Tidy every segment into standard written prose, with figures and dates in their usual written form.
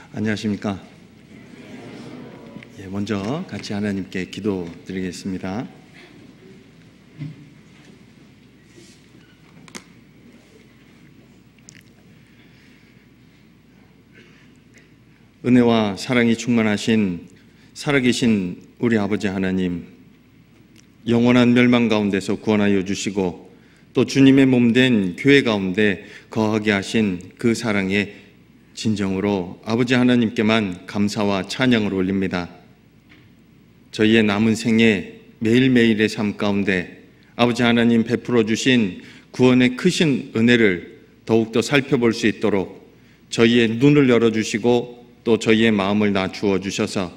안녕하십니까? 먼저 같이 하나님께 기도드리겠습니다. 은혜와 사랑이 충만하신 살아계신 우리 아버지 하나님, 영원한 멸망 가운데서 구원하여 주시고 또 주님의 몸된 교회 가운데 거하게 하신 그 사랑에 진정으로 아버지 하나님께만 감사와 찬양을 올립니다. 저희의 남은 생에 매일매일의 삶 가운데 아버지 하나님 베풀어 주신 구원의 크신 은혜를 더욱더 살펴볼 수 있도록 저희의 눈을 열어주시고 또 저희의 마음을 낮추어 주셔서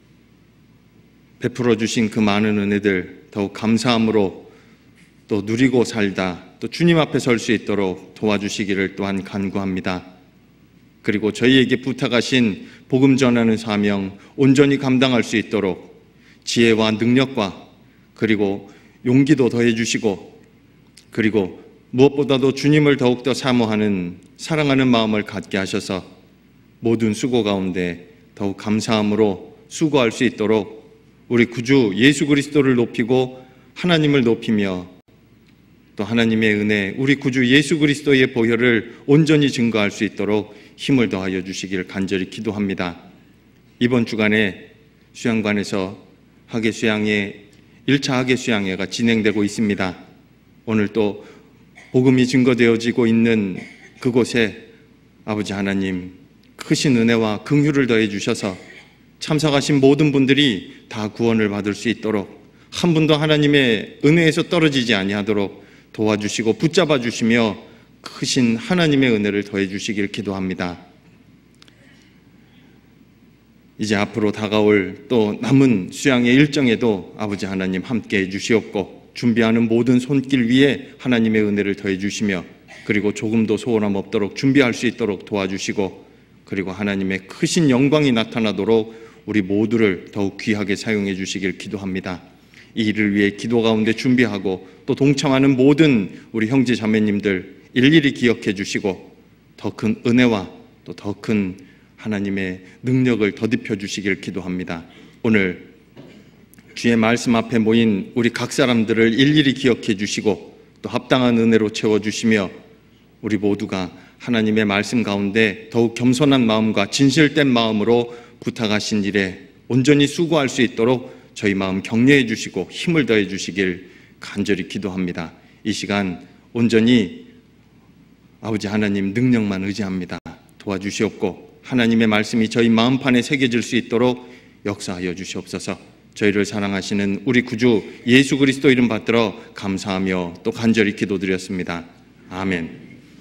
베풀어 주신 그 많은 은혜들 더욱 감사함으로 또 누리고 살다 또 주님 앞에 설 수 있도록 도와주시기를 또한 간구합니다. 그리고 저희에게 부탁하신 복음 전하는 사명 온전히 감당할 수 있도록 지혜와 능력과 그리고 용기도 더해 주시고 그리고 무엇보다도 주님을 더욱더 사모하는 사랑하는 마음을 갖게 하셔서 모든 수고 가운데 더욱 감사함으로 수고할 수 있도록 우리 구주 예수 그리스도를 높이고 하나님을 높이며 또 하나님의 은혜, 우리 구주 예수 그리스도의 보혈을 온전히 증거할 수 있도록 힘을 더하여 주시길 간절히 기도합니다. 이번 주간에 수양관에서 학예수양회 1차 학예수양회가 진행되고 있습니다. 오늘 또 복음이 증거되어지고 있는 그곳에 아버지 하나님 크신 은혜와 긍휼을 더해 주셔서 참석하신 모든 분들이 다 구원을 받을 수 있도록 한 분도 하나님의 은혜에서 떨어지지 아니하도록 도와주시고 붙잡아 주시며 크신 하나님의 은혜를 더해 주시길 기도합니다. 이제 앞으로 다가올 또 남은 수양의 일정에도 아버지 하나님 함께해 주시옵고 준비하는 모든 손길 위에 하나님의 은혜를 더해 주시며 그리고 조금도 소홀함 없도록 준비할 수 있도록 도와주시고 그리고 하나님의 크신 영광이 나타나도록 우리 모두를 더욱 귀하게 사용해 주시길 기도합니다. 이 일을 위해 기도 가운데 준비하고 또 동참하는 모든 우리 형제 자매님들 일일이 기억해 주시고 더 큰 은혜와 또 더 큰 하나님의 능력을 더딥혀 주시길 기도합니다. 오늘 주의 말씀 앞에 모인 우리 각 사람들을 일일이 기억해 주시고 또 합당한 은혜로 채워주시며 우리 모두가 하나님의 말씀 가운데 더욱 겸손한 마음과 진실된 마음으로 부탁하신 일에 온전히 수고할 수 있도록 저희 마음 격려해 주시고 힘을 더해 주시길 간절히 기도합니다. 이 시간 온전히 아버지 하나님 능력만 의지합니다. 도와주시옵고 하나님의 말씀이 저희 마음판에 새겨질 수 있도록 역사하여 주시옵소서. 저희를 사랑하시는 우리 구주 예수 그리스도 이름 받들어 감사하며 또 간절히 기도드렸습니다. 아멘.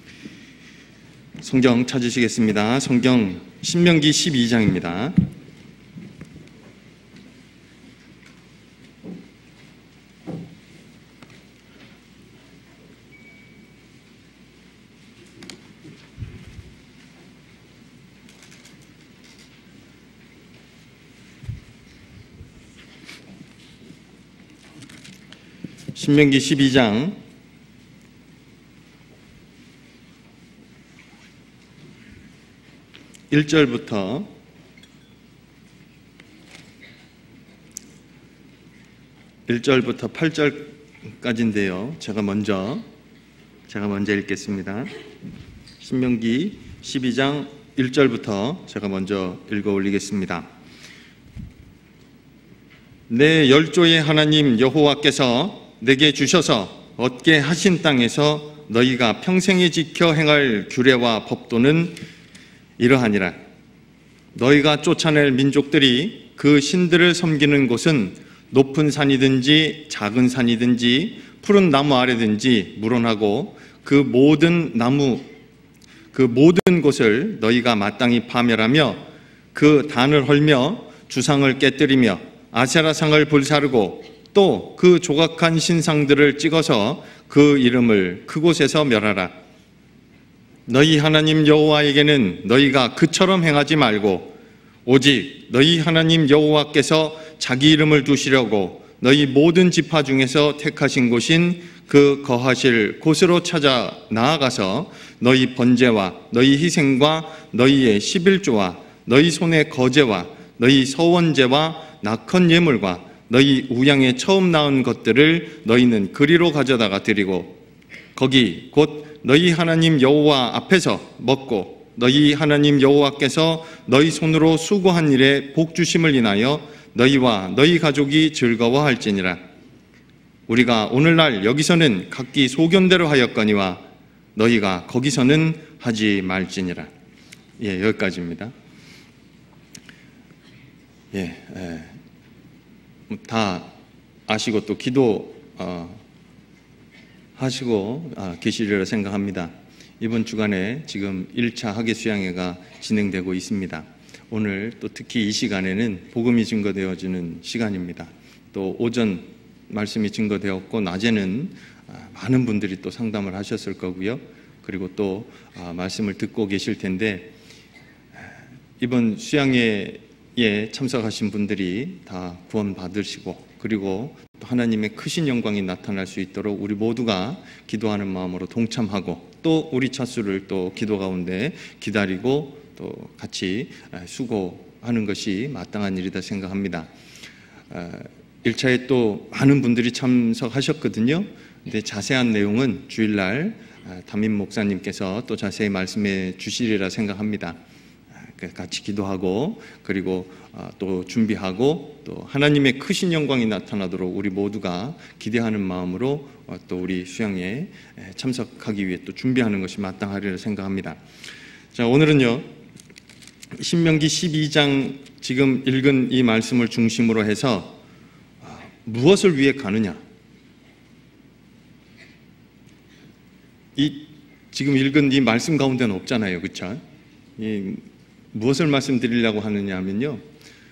성경 찾으시겠습니다. 성경 신명기 12장입니다. 신명기 12장 1절부터 8절까지인데요. 제가 먼저 읽겠습니다. 신명기 12장 1절부터 제가 먼저 읽어 올리겠습니다. 내 열조의 하나님 여호와께서 내게 주셔서 얻게 하신 땅에서 너희가 평생에 지켜 행할 규례와 법도는 이러하니라. 너희가 쫓아낼 민족들이 그 신들을 섬기는 곳은 높은 산이든지 작은 산이든지 푸른 나무 아래든지 물론하고 그 모든 곳을 너희가 마땅히 파멸하며 그 단을 헐며 주상을 깨뜨리며 아세라상을 불사르고 또 그 조각한 신상들을 찍어서 그 이름을 그곳에서 멸하라. 너희 하나님 여호와에게는 너희가 그처럼 행하지 말고 오직 너희 하나님 여호와께서 자기 이름을 두시려고 너희 모든 지파 중에서 택하신 곳인 그 거하실 곳으로 찾아 나아가서 너희 번제와 너희 희생과 너희의 11조와 너희 손의 거제와 너희 서원제와 낙헌 예물과 너희 우양의 처음 낳은 것들을 너희는 그리로 가져다가 드리고 거기 곧 너희 하나님 여호와 앞에서 먹고 너희 하나님 여호와께서 너희 손으로 수고한 일에 복 주심을 인하여 너희와 너희 가족이 즐거워할지니라. 우리가 오늘날 여기서는 각기 소견대로 하였거니와 너희가 거기서는 하지 말지니라. 예, 여기까지입니다. 다 아시고 또 기도 하시고 계시리라 생각합니다. 이번 주간에 지금 1차 학예 수양회가 진행되고 있습니다. 오늘 또 특히 이 시간에는 복음이 증거되어지는 시간입니다. 또 오전 말씀이 증거되었고 낮에는 많은 분들이 또 상담을 하셨을 거고요. 그리고 또 말씀을 듣고 계실 텐데 이번 수양회에 참석하신 분들이 다 구원 받으시고 그리고 또 하나님의 크신 영광이 나타날 수 있도록 우리 모두가 기도하는 마음으로 동참하고 또 우리 차수를 또 기도 가운데 기다리고 또 같이 수고하는 것이 마땅한 일이다 생각합니다. 1차에 또 많은 분들이 참석하셨거든요. 근데 자세한 내용은 주일날 담임 목사님께서 또 자세히 말씀해 주시리라 생각합니다. 같이 기도하고 그리고 또 준비하고 또 하나님의 크신 영광이 나타나도록 우리 모두가 기대하는 마음으로 또 우리 수양회에 참석하기 위해 또 준비하는 것이 마땅하리라 생각합니다. 자, 오늘은요 신명기 12장 지금 읽은 이 말씀을 중심으로 해서 무엇을 위해 가느냐, 이 지금 읽은 이 말씀 가운데는 없잖아요, 그렇죠? 무엇을 말씀드리려고 하느냐 하면요,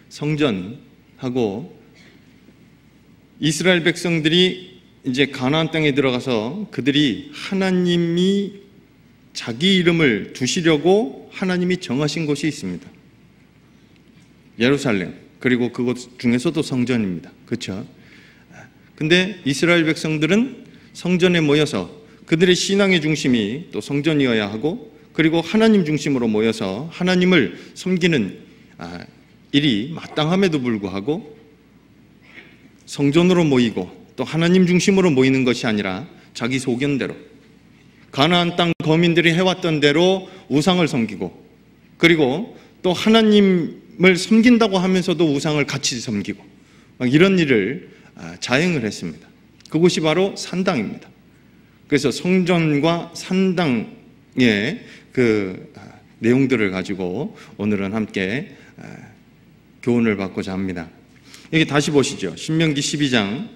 성전하고 이스라엘 백성들이 이제 가나안 땅에 들어가서 그들이 하나님이 자기 이름을 두시려고 하나님이 정하신 곳이 있습니다. 예루살렘, 그리고 그곳 중에서도 성전입니다. 그렇죠? 근데 이스라엘 백성들은 성전에 모여서 그들의 신앙의 중심이 또 성전이어야 하고 그리고 하나님 중심으로 모여서 하나님을 섬기는 일이 마땅함에도 불구하고 성전으로 모이고 또 하나님 중심으로 모이는 것이 아니라 자기 소견대로 가나안 땅 거민들이 해왔던 대로 우상을 섬기고 그리고 또 하나님을 섬긴다고 하면서도 우상을 같이 섬기고 이런 일을 자행을 했습니다. 그곳이 바로 산당입니다. 그래서 성전과 산당의 그 내용들을 가지고 오늘은 함께 교훈을 받고자 합니다. 여기 다시 보시죠. 신명기 12장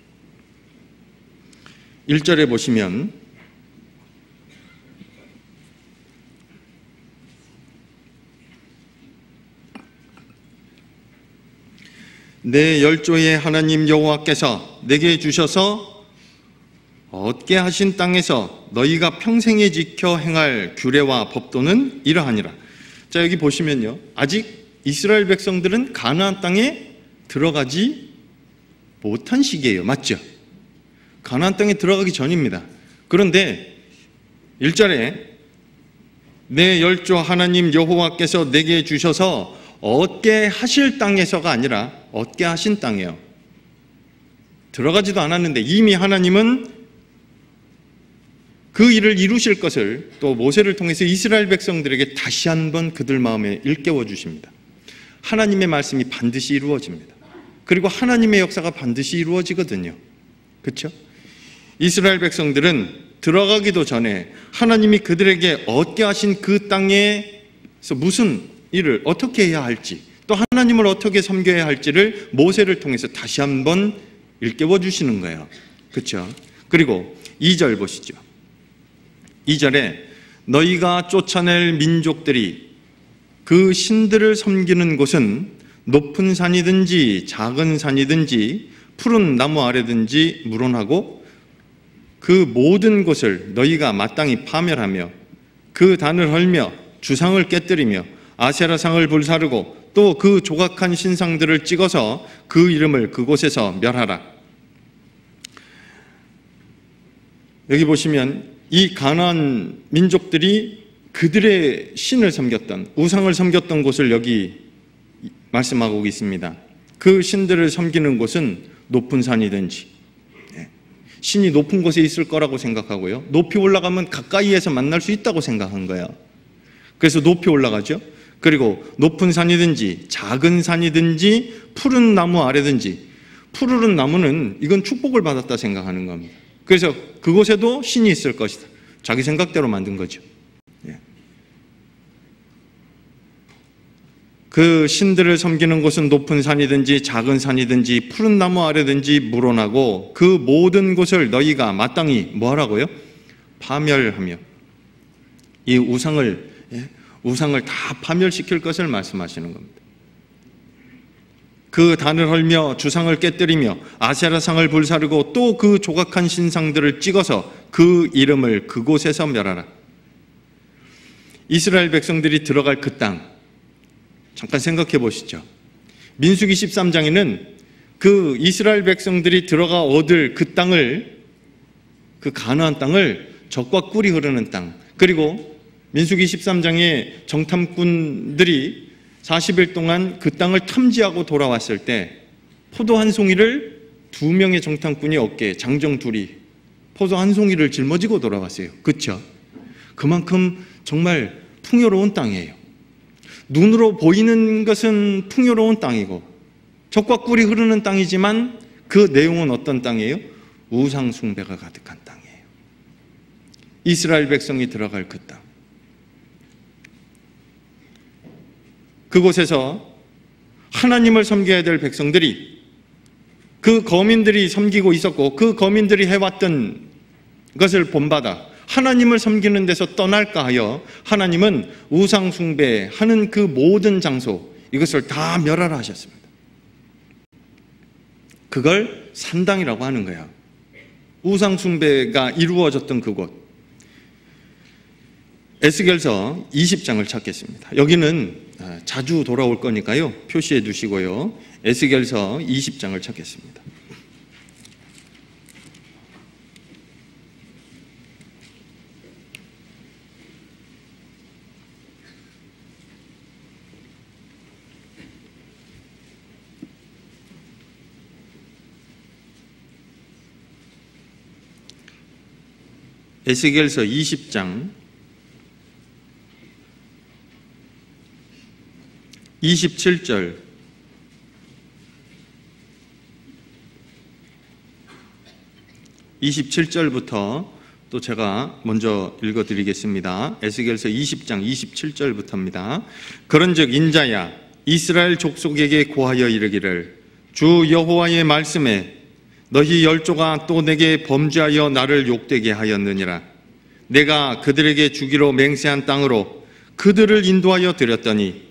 1절에 보시면 내 열조의 하나님 여호와께서 내게 주셔서 얻게 하신 땅에서 너희가 평생에 지켜 행할 규례와 법도는 이러하니라. 자, 여기 보시면요, 아직 이스라엘 백성들은 가나안 땅에 들어가지 못한 시기예요. 맞죠? 가나안 땅에 들어가기 전입니다. 그런데 1절에 내 열조 하나님 여호와께서 내게 주셔서 얻게 하실 땅에서가 아니라 얻게 하신 땅이에요. 들어가지도 않았는데 이미 하나님은 그 일을 이루실 것을 또 모세를 통해서 이스라엘 백성들에게 다시 한번 그들 마음에 일깨워 주십니다. 하나님의 말씀이 반드시 이루어집니다. 그리고 하나님의 역사가 반드시 이루어지거든요. 그렇죠? 이스라엘 백성들은 들어가기도 전에 하나님이 그들에게 얻게 하신 그 땅에서 무슨 일을 어떻게 해야 할지 또 하나님을 어떻게 섬겨야 할지를 모세를 통해서 다시 한번 일깨워 주시는 거예요. 그렇죠? 그리고 2절 보시죠. 2절에 너희가 쫓아낼 민족들이 그 신들을 섬기는 곳은 높은 산이든지 작은 산이든지 푸른 나무 아래든지 무론하고 그 모든 곳을 너희가 마땅히 파멸하며 그 단을 헐며 주상을 깨뜨리며 아세라상을 불사르고 또 그 조각한 신상들을 찍어서 그 이름을 그곳에서 멸하라. 여기 보시면 이 가나안 민족들이 그들의 신을 섬겼던, 우상을 섬겼던 곳을 여기 말씀하고 있습니다. 그 신들을 섬기는 곳은 높은 산이든지, 신이 높은 곳에 있을 거라고 생각하고요, 높이 올라가면 가까이에서 만날 수 있다고 생각한 거예요. 그래서 높이 올라가죠. 그리고 높은 산이든지 작은 산이든지 푸른 나무 아래든지, 푸르른 나무는 이건 축복을 받았다 생각하는 겁니다. 그래서 그곳에도 신이 있을 것이다. 자기 생각대로 만든 거죠. 그 신들을 섬기는 곳은 높은 산이든지 작은 산이든지 푸른 나무 아래든지 물어나고 그 모든 곳을 너희가 마땅히 뭐하라고요? 파멸하며, 이 우상을 다 파멸시킬 것을 말씀하시는 겁니다. 그 단을 헐며 주상을 깨뜨리며 아세라상을 불사르고 또 그 조각한 신상들을 찍어서 그 이름을 그곳에서 멸하라. 이스라엘 백성들이 들어갈 그 땅, 잠깐 생각해 보시죠. 민수기 13장에는 그 이스라엘 백성들이 들어가 얻을 그 땅을, 그 가나안 땅을 젖과 꿀이 흐르는 땅, 그리고 민수기 13장에 정탐꾼들이 40일 동안 그 땅을 탐지하고 돌아왔을 때 포도 한 송이를 2명의 정탐꾼이 어깨에, 장정 둘이 포도 한 송이를 짊어지고 돌아왔어요. 그렇죠? 그만큼 정말 풍요로운 땅이에요. 눈으로 보이는 것은 풍요로운 땅이고 젖과 꿀이 흐르는 땅이지만 그 내용은 어떤 땅이에요? 우상 숭배가 가득한 땅이에요. 이스라엘 백성이 들어갈 그 땅, 그곳에서 하나님을 섬겨야 될 백성들이, 그 거민들이 섬기고 있었고 그 거민들이 해왔던 것을 본받아 하나님을 섬기는 데서 떠날까 하여 하나님은 우상 숭배하는 그 모든 장소, 이것을 다 멸하라 하셨습니다. 그걸 산당이라고 하는 거야. 우상 숭배가 이루어졌던 그곳. 에스겔서 20장을 찾겠습니다. 여기는 자주 돌아올 거니까요, 표시해 두시고요. 에스겔서 20장을 찾겠습니다. 에스겔서 20장 27절, 27절부터 또 제가 먼저 읽어드리겠습니다. 에스겔서 20장 27절부터입니다. 그런즉 인자야, 이스라엘 족속에게 고하여 이르기를, 주 여호와의 말씀에 너희 열조가 또 내게 범죄하여 나를 욕되게 하였느니라. 내가 그들에게 주기로 맹세한 땅으로 그들을 인도하여 드렸더니,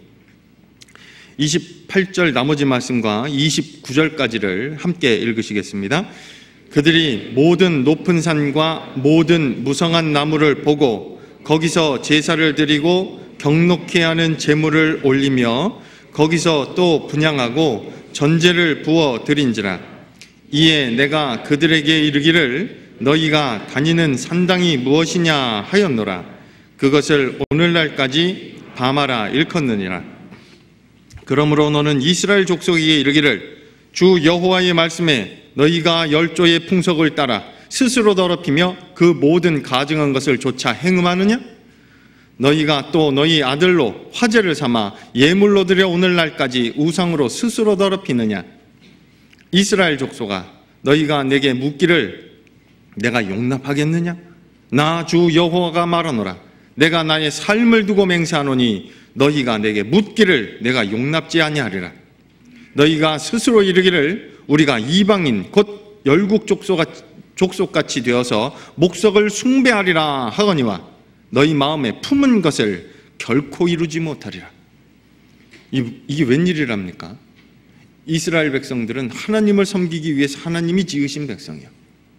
28절 나머지 말씀과 29절까지를 함께 읽으시겠습니다. 그들이 모든 높은 산과 모든 무성한 나무를 보고 거기서 제사를 드리고 경록케 하는 제물을 올리며 거기서 또 분향하고 전제를 부어 드린지라. 이에 내가 그들에게 이르기를 너희가 다니는 산당이 무엇이냐 하였노라. 그것을 오늘날까지 바마라 일컫느니라. 그러므로 너는 이스라엘 족속에게 이르기를, 주 여호와의 말씀에 너희가 열조의 풍속을 따라 스스로 더럽히며 그 모든 가증한 것을 조차 행음하느냐? 너희가 또 너희 아들로 화제를 삼아 예물로 드려 오늘날까지 우상으로 스스로 더럽히느냐? 이스라엘 족속아, 너희가 내게 묻기를 내가 용납하겠느냐? 나 주 여호와가 말하노라. 내가 나의 삶을 두고 맹세하노니 너희가 내게 묻기를 내가 용납지 아니하리라. 너희가 스스로 이르기를 우리가 이방인 곧 열국 족속같이 되어서 목석을 숭배하리라 하거니와 너희 마음에 품은 것을 결코 이루지 못하리라. 이게 웬일이랍니까? 이스라엘 백성들은 하나님을 섬기기 위해서 하나님이 지으신 백성이에요.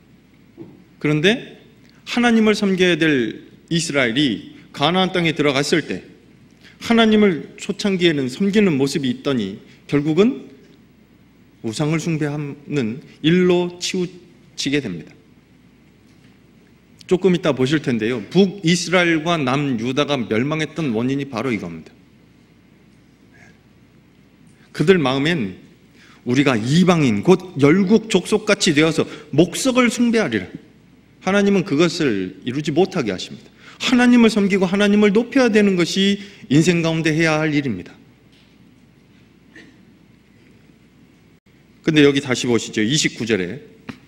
그런데 하나님을 섬겨야 될 이스라엘이 가나안 땅에 들어갔을 때 하나님을 초창기에는 섬기는 모습이 있더니 결국은 우상을 숭배하는 일로 치우치게 됩니다. 조금 이따 보실 텐데요. 북이스라엘과 남유다가 멸망했던 원인이 바로 이겁니다. 그들 마음엔 우리가 이방인 곧 열국 족속같이 되어서 목석을 숭배하리라. 하나님은 그것을 이루지 못하게 하십니다. 하나님을 섬기고 하나님을 높여야 되는 것이 인생 가운데 해야 할 일입니다. 근데 여기 다시 보시죠. 29절에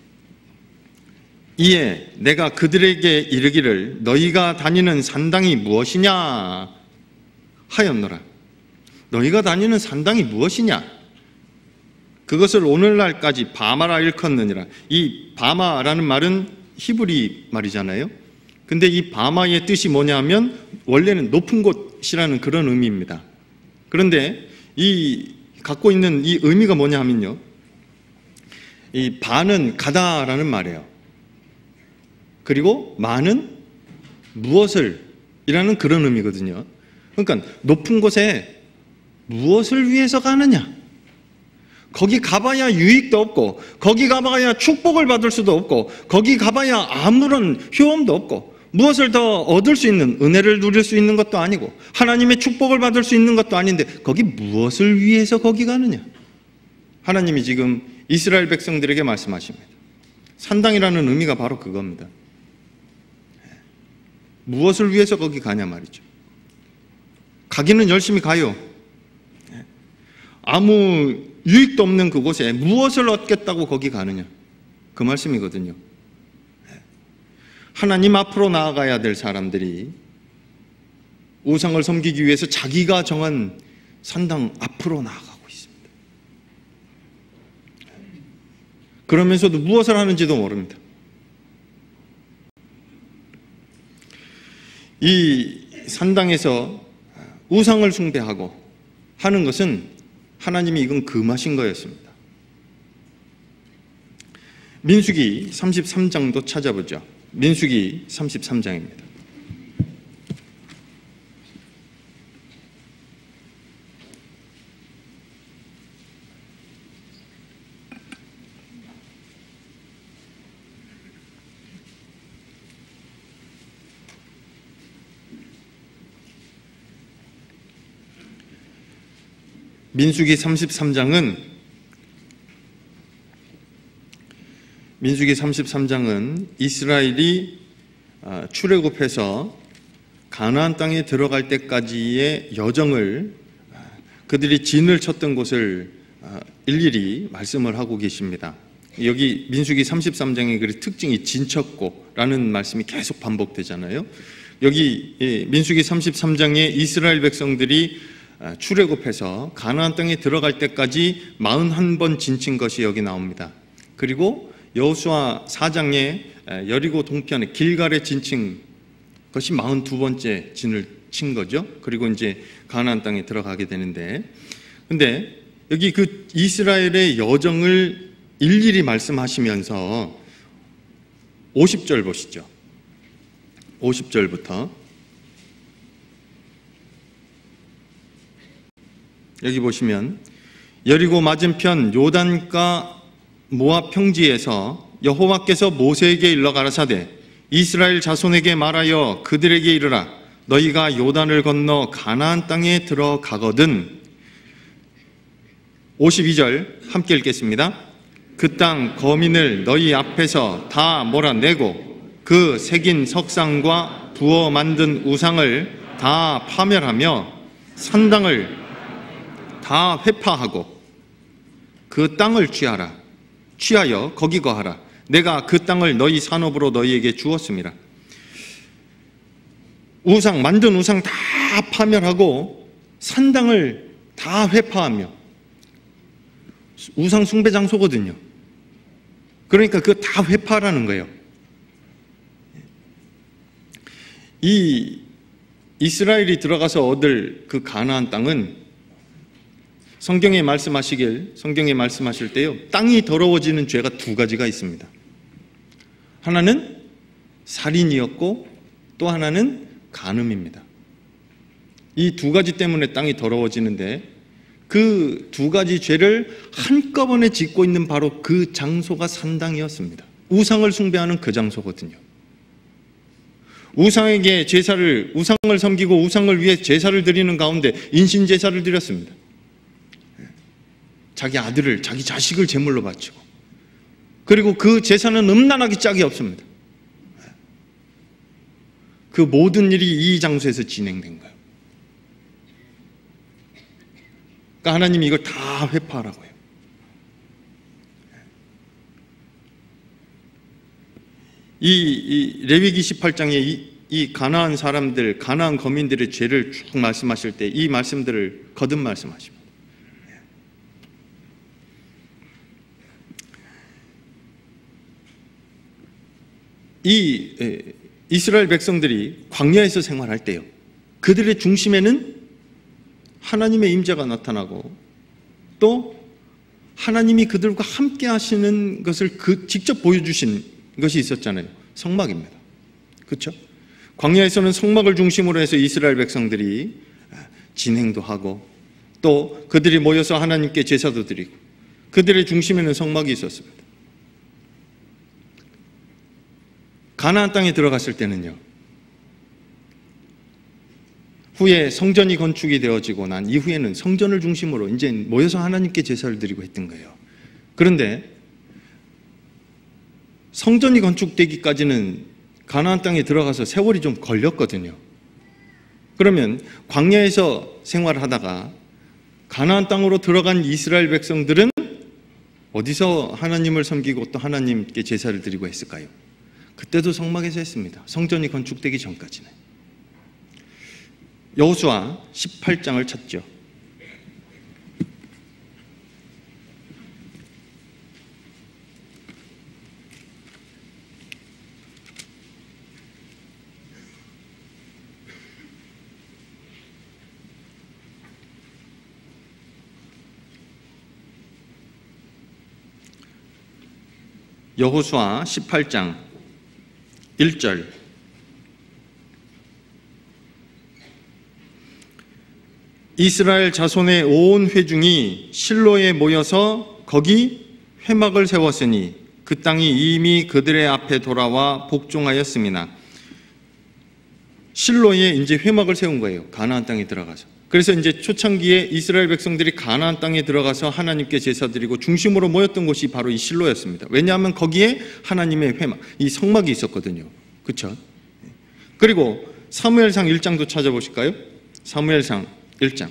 이에 내가 그들에게 이르기를 너희가 다니는 산당이 무엇이냐 하였노라. 너희가 다니는 산당이 무엇이냐? 그것을 오늘날까지 바마라 일컫느니라. 이 바마라는 말은 히브리 말이잖아요. 근데 이 바마의 뜻이 뭐냐 하면 원래는 높은 곳이라는 그런 의미입니다. 그런데 이 갖고 있는 이 의미가 뭐냐 하면요, 이 바는 가다라는 말이에요. 그리고 마는 무엇을 이라는 그런 의미거든요. 그러니까 높은 곳에 무엇을 위해서 가느냐? 거기 가봐야 유익도 없고, 거기 가봐야 축복을 받을 수도 없고, 거기 가봐야 아무런 효험도 없고, 무엇을 더 얻을 수 있는, 은혜를 누릴 수 있는 것도 아니고, 하나님의 축복을 받을 수 있는 것도 아닌데 거기 무엇을 위해서 거기 가느냐? 하나님이 지금 이스라엘 백성들에게 말씀하십니다. 산당이라는 의미가 바로 그겁니다. 무엇을 위해서 거기 가냐 말이죠. 가기는 열심히 가요. 아무 유익도 없는 그곳에 무엇을 얻겠다고 거기 가느냐, 그 말씀이거든요. 하나님 앞으로 나아가야 될 사람들이 우상을 섬기기 위해서 자기가 정한 산당 앞으로 나아가고 있습니다. 그러면서도 무엇을 하는지도 모릅니다. 이 산당에서 우상을 숭배하고 하는 것은 하나님이 이건 금하신 거였습니다. 민수기 33장도 찾아보죠. 민수기 33장입니다. 민수기 33장은 이스라엘이 출애굽해서 가나안 땅에 들어갈 때까지의 여정을, 그들이 진을 쳤던 곳을 일일이 말씀을 하고 계십니다. 여기 민수기 33장의 그 특징이 진쳤고라는 말씀이 계속 반복되잖아요. 여기 민수기 33장에 이스라엘 백성들이 출애굽해서 가나안 땅에 들어갈 때까지 41번 진친 것이 여기 나옵니다. 그리고 여호수아 4장에 여리고 동편에 길갈에 진친 것이 42번째 진을 친 거죠. 그리고 이제 가나안 땅에 들어가게 되는데, 근데 여기 그 이스라엘의 여정을 일일이 말씀하시면서 50절 보시죠. 50절부터 여기 보시면 여리고 맞은편 요단가 모압 평지에서 여호와께서 모세에게 일러 가라사대 이스라엘 자손에게 말하여 그들에게 이르라 너희가 요단을 건너 가나안 땅에 들어가거든. 52절 함께 읽겠습니다. 그 땅 거민을 너희 앞에서 다 몰아내고 그 새긴 석상과 부어 만든 우상을 다 파멸하며 산당을 다 회파하고 그 땅을 취하여 거기 거하라. 내가 그 땅을 너희 산업으로 너희에게 주었습니다. 만든 우상 다 파멸하고 산당을 다 회파하며, 우상 숭배 장소거든요. 그러니까 그거 다 회파라는 거예요. 이 이스라엘이 들어가서 얻을 그 가나안 땅은 성경에 말씀하실 때요, 땅이 더러워지는 죄가 두 가지가 있습니다. 하나는 살인이었고 또 하나는 간음입니다. 이 두 가지 때문에 땅이 더러워지는데, 그 두 가지 죄를 한꺼번에 짓고 있는 바로 그 장소가 산당이었습니다. 우상을 숭배하는 그 장소거든요. 우상에게 우상을 섬기고 우상을 위해 제사를 드리는 가운데 인신 제사를 드렸습니다. 자기 아들을, 자기 자식을 제물로 바치고, 그리고 그 제사는 음란하기 짝이 없습니다. 그 모든 일이 이 장소에서 진행된 거예요. 그러니까 하나님이 이걸 다 회파하라고 해요. 이 레위기 18장에 이 가나안 사람들, 가나안 거민들의 죄를 쭉 말씀하실 때 이 말씀들을 거듭 말씀하십니다. 이 이스라엘 백성들이 광야에서 생활할 때요, 그들의 중심에는 하나님의 임재가 나타나고 또 하나님이 그들과 함께 하시는 것을 직접 보여주신 것이 있었잖아요. 성막입니다. 그렇죠? 광야에서는 성막을 중심으로 해서 이스라엘 백성들이 진행도 하고 또 그들이 모여서 하나님께 제사도 드리고 그들의 중심에는 성막이 있었습니다. 가나안 땅에 들어갔을 때는요, 후에 성전이 건축이 되어지고 난 이후에는 성전을 중심으로 이제 모여서 하나님께 제사를 드리고 했던 거예요. 그런데 성전이 건축되기까지는 가나안 땅에 들어가서 세월이 좀 걸렸거든요. 그러면 광야에서 생활하다가 가나안 땅으로 들어간 이스라엘 백성들은 어디서 하나님을 섬기고 또 하나님께 제사를 드리고 했을까요? 그때도 성막에서 했습니다. 성전이 건축되기 전까지는. 여호수아 18장을 찾죠. 여호수아 18장 1절. 이스라엘 자손의 온 회중이 실로에 모여서 거기 회막을 세웠으니 그 땅이 이미 그들의 앞에 돌아와 복종하였음이나. 실로에 이제 회막을 세운 거예요. 가나안 땅에 들어가서. 그래서 이제 초창기에 이스라엘 백성들이 가나안 땅에 들어가서 하나님께 제사드리고 중심으로 모였던 곳이 바로 이 실로였습니다. 왜냐하면 거기에 하나님의 회막, 이 성막이 있었거든요. 그렇죠? 그리고 사무엘상 1장도 찾아보실까요? 사무엘상 1장.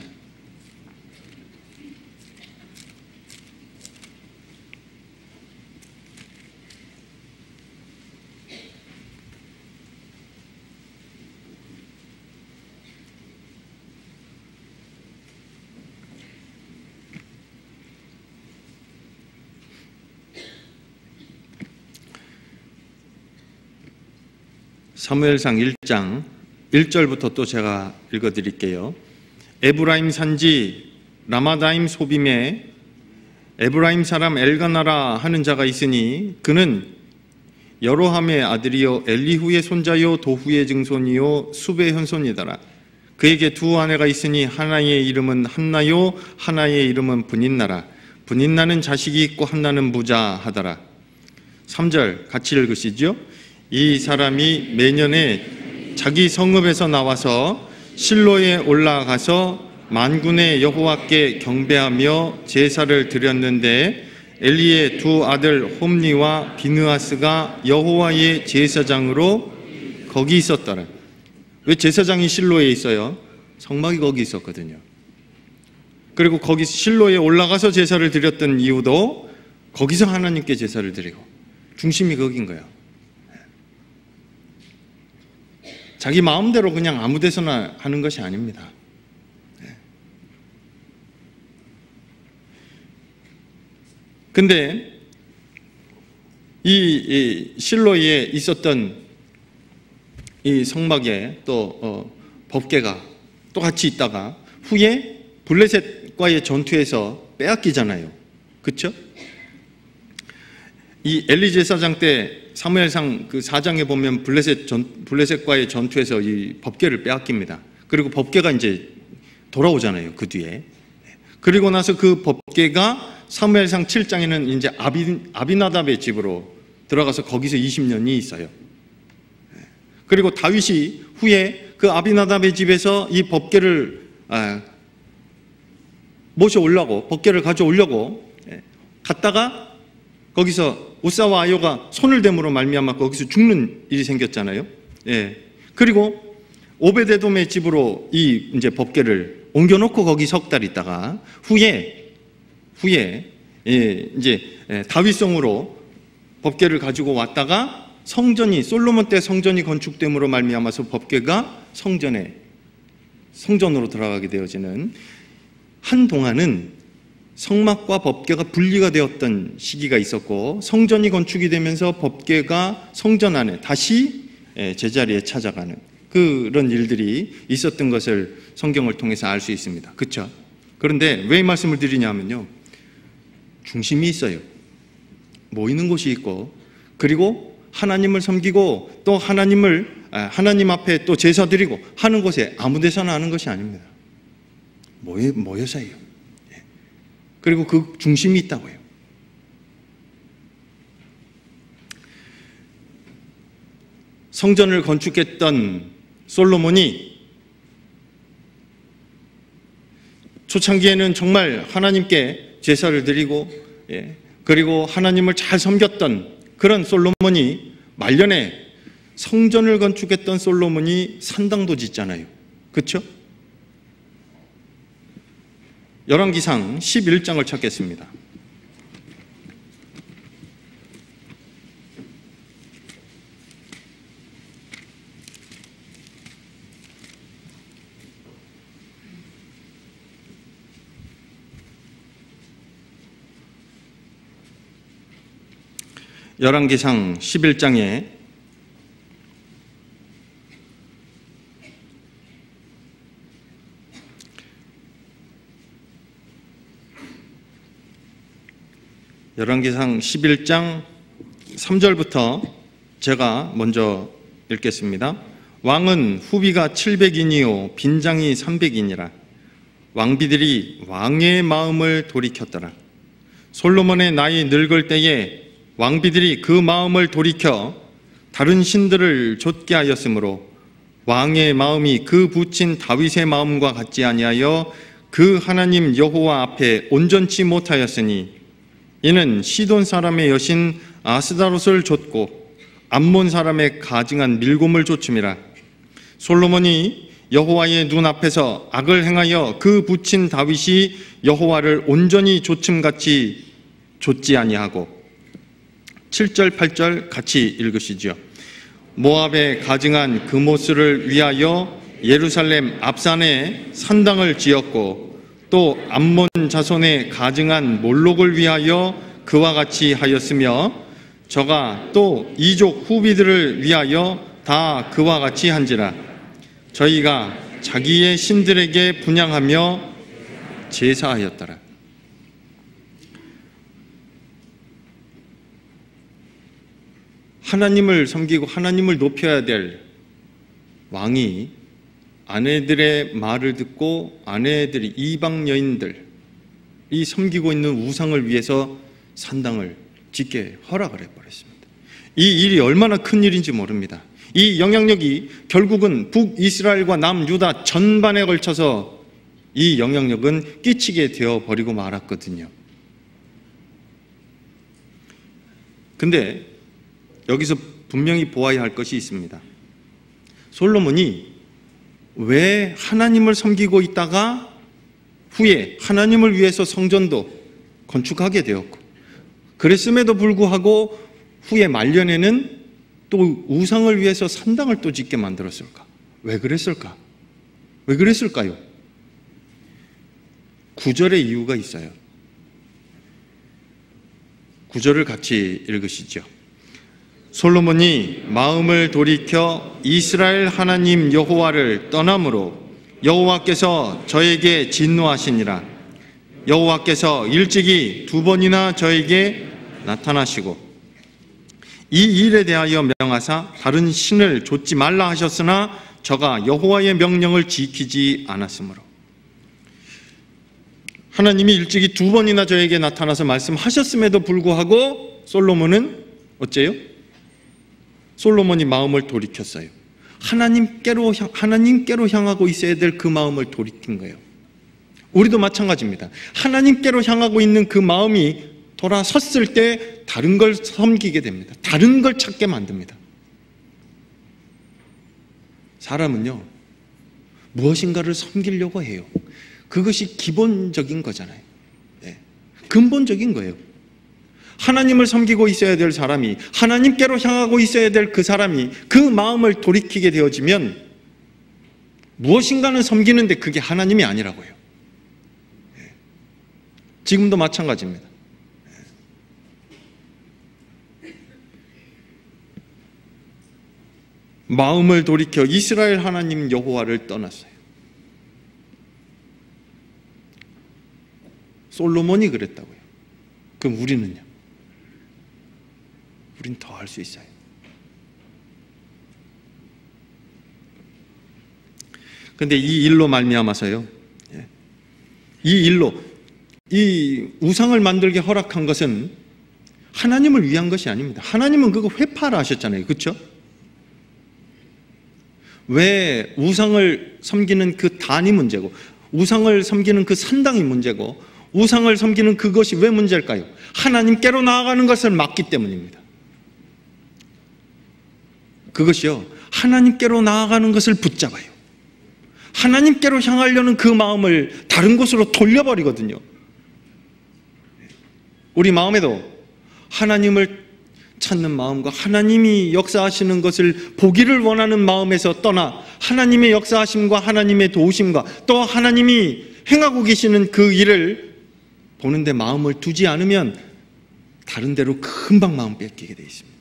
사무엘상 1장 1절부터 또 제가 읽어드릴게요. 에브라임 산지 라마다임 소빔에 에브라임 사람 엘가나라 하는 자가 있으니 그는 여로함의 아들이요 엘리후의 손자요 도후의 증손이요 숲의 현손이더라. 그에게 두 아내가 있으니 하나의 이름은 한나요 하나의 이름은 분인나라. 분인나는 자식이 있고 한나는 무자하더라. 3절 같이 읽으시죠. 이 사람이 매년에 자기 성읍에서 나와서 실로에 올라가서 만군의 여호와께 경배하며 제사를 드렸는데 엘리의 두 아들 홈리와 비느하스가 여호와의 제사장으로 거기 있었더라. 왜 제사장이 실로에 있어요? 성막이 거기 있었거든요. 그리고 거기 실로에 올라가서 제사를 드렸던 이유도 거기서 하나님께 제사를 드리고 중심이 거긴 거예요. 자기 마음대로 그냥 아무 데서나 하는 것이 아닙니다. 근데 이 실로에 있었던 이 성막에 또 법궤가 또 같이 있다가 후에 블레셋과의 전투에서 빼앗기잖아요. 그렇죠? 이 엘리 제사장 때 사무엘상 그 4장에 보면 블레셋과의 전투에서 이 법궤를 빼앗깁니다. 그리고 법궤가 이제 돌아오잖아요. 그 뒤에. 그리고 나서 그 법궤가 사무엘상 7장에는 이제 아비나답의 집으로 들어가서 거기서 20년이 있어요. 그리고 다윗이 후에 그 아비나답의 집에서 이 법궤를 모셔오려고, 법궤를 가져오려고 갔다가 거기서 우사와 아요가 손을 댐으로 말미암아 거기서 죽는 일이 생겼잖아요. 그리고 오베데돔의 집으로 이 이제 법궤를 옮겨놓고 거기 석 달 있다가 후에 이제 다윗성으로 법궤를 가지고 왔다가 솔로몬 때 성전이 건축됨으로 말미암아서 법궤가 성전으로 들어가게 되어지는 한동안은 성막과 법궤가 분리가 되었던 시기가 있었고, 성전이 건축이 되면서 법궤가 성전 안에 다시 제자리에 찾아가는 그런 일들이 있었던 것을 성경을 통해서 알 수 있습니다. 그렇죠? 그런데 왜 이 말씀을 드리냐면요, 중심이 있어요. 모이는 곳이 있고, 그리고 하나님을 섬기고 또 하나님 앞에 또 제사 드리고 하는 곳에 아무 데서나 하는 것이 아닙니다. 모여서 해요. 그리고 그 중심이 있다고요. 성전을 건축했던 솔로몬이 초창기에는 정말 하나님께 제사를 드리고 그리고 하나님을 잘 섬겼던 그런 솔로몬이 말년에 성전을 건축했던 솔로몬이 산당도 짓잖아요. 그렇죠? 열왕기상 11장을 찾겠습니다. 열왕기상 11장에 열왕기상 11장 3절부터 제가 먼저 읽겠습니다. 왕은 후비가 700인이요 빈장이 300이니라. 왕비들이 왕의 마음을 돌이켰더라. 솔로몬의 나이 늙을 때에 왕비들이 그 마음을 돌이켜 다른 신들을 좇게 하였으므로 왕의 마음이 그 부친 다윗의 마음과 같지 아니하여 그 하나님 여호와 앞에 온전치 못하였으니, 이는 시돈 사람의 여신 아스다롯을 좇고 암몬 사람의 가증한 밀곰을 좇음이라. 솔로몬이 여호와의 눈앞에서 악을 행하여 그 부친 다윗이 여호와를 온전히 좇음같이 좇지 아니하고. 7절 8절 같이 읽으시죠. 모압에 가증한 그모스를 위하여 예루살렘 앞산에 산당을 지었고, 또 암몬 자손의 가증한 몰록을 위하여 그와 같이 하였으며, 저가 또 이족 후비들을 위하여 다 그와 같이 한지라. 저희가 자기의 신들에게 분향하며 제사하였더라. 하나님을 섬기고 하나님을 높여야 될 왕이 아내들의 말을 듣고 아내들이 이방 여인들이 섬기고 있는 우상을 위해서 산당을 짓게 허락을 해버렸습니다. 이 일이 얼마나 큰 일인지 모릅니다. 이 영향력이 결국은 북이스라엘과 남유다 전반에 걸쳐서 이 영향력은 끼치게 되어버리고 말았거든요. 근데 여기서 분명히 보아야 할 것이 있습니다. 솔로몬이 왜 하나님을 섬기고 있다가 후에 하나님을 위해서 성전도 건축하게 되었고, 그랬음에도 불구하고 후에 말년에는 또 우상을 위해서 산당을 또 짓게 만들었을까? 왜 그랬을까? 왜 그랬을까요? 구절의 이유가 있어요. 구절을 같이 읽으시죠. 솔로몬이 마음을 돌이켜 이스라엘 하나님 여호와를 떠남으로 여호와께서 저에게 진노하시니라. 여호와께서 일찍이 2번이나 저에게 나타나시고 이 일에 대하여 명하사 다른 신을 좇지 말라 하셨으나 저가 여호와의 명령을 지키지 않았으므로. 하나님이 일찍이 2번이나 저에게 나타나서 말씀하셨음에도 불구하고 솔로몬은 어째요? 솔로몬이 마음을 돌이켰어요. 하나님께로 향하고 있어야 될 그 마음을 돌이킨 거예요. 우리도 마찬가지입니다. 하나님께로 향하고 있는 그 마음이 돌아섰을 때 다른 걸 섬기게 됩니다. 다른 걸 찾게 만듭니다. 사람은요, 무엇인가를 섬기려고 해요. 그것이 기본적인 거잖아요. 네. 근본적인 거예요. 하나님을 섬기고 있어야 될 사람이, 하나님께로 향하고 있어야 될 그 사람이 그 마음을 돌이키게 되어지면 무엇인가는 섬기는데 그게 하나님이 아니라고 해요. 네. 지금도 마찬가지입니다. 네. 마음을 돌이켜 이스라엘 하나님 여호와를 떠났어요. 솔로몬이 그랬다고요. 그럼 우리는요? 우린 더 할 수 있어요. 그런데 이 일로 말미암아서요, 이 일로 이 우상을 만들게 허락한 것은 하나님을 위한 것이 아닙니다. 하나님은 그거 회파라 하셨잖아요. 그렇죠? 왜 우상을 섬기는 그 단이 문제고, 우상을 섬기는 그 산당이 문제고, 우상을 섬기는 그것이 왜 문제일까요? 하나님께로 나아가는 것을 막기 때문입니다. 그것이요, 하나님께로 나아가는 것을 붙잡아요. 하나님께로 향하려는 그 마음을 다른 곳으로 돌려버리거든요. 우리 마음에도 하나님을 찾는 마음과 하나님이 역사하시는 것을 보기를 원하는 마음에서 떠나 하나님의 역사하심과 하나님의 도우심과 또 하나님이 행하고 계시는 그 일을 보는데 마음을 두지 않으면 다른 데로 금방 마음 뺏기게 되어 있습니다.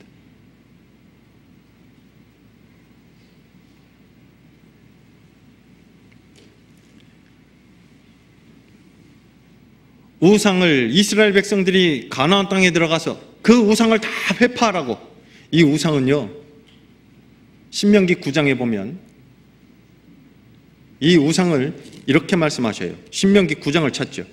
우상을 이스라엘 백성들이 가나안 땅에 들어가서 그 우상을 다 회파하라고, 이 우상은요, 신명기 9장에 보면 이 우상을 이렇게 말씀하셔요. 신명기 9장을 찾죠.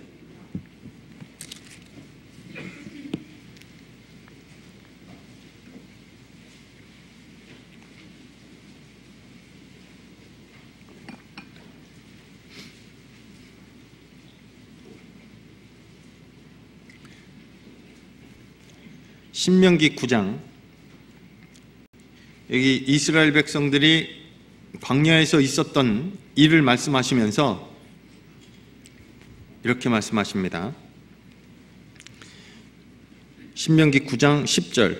신명기 9장, 여기 이스라엘 백성들이 광야에서 있었던 일을 말씀하시면서 이렇게 말씀하십니다. 신명기 9장 10절,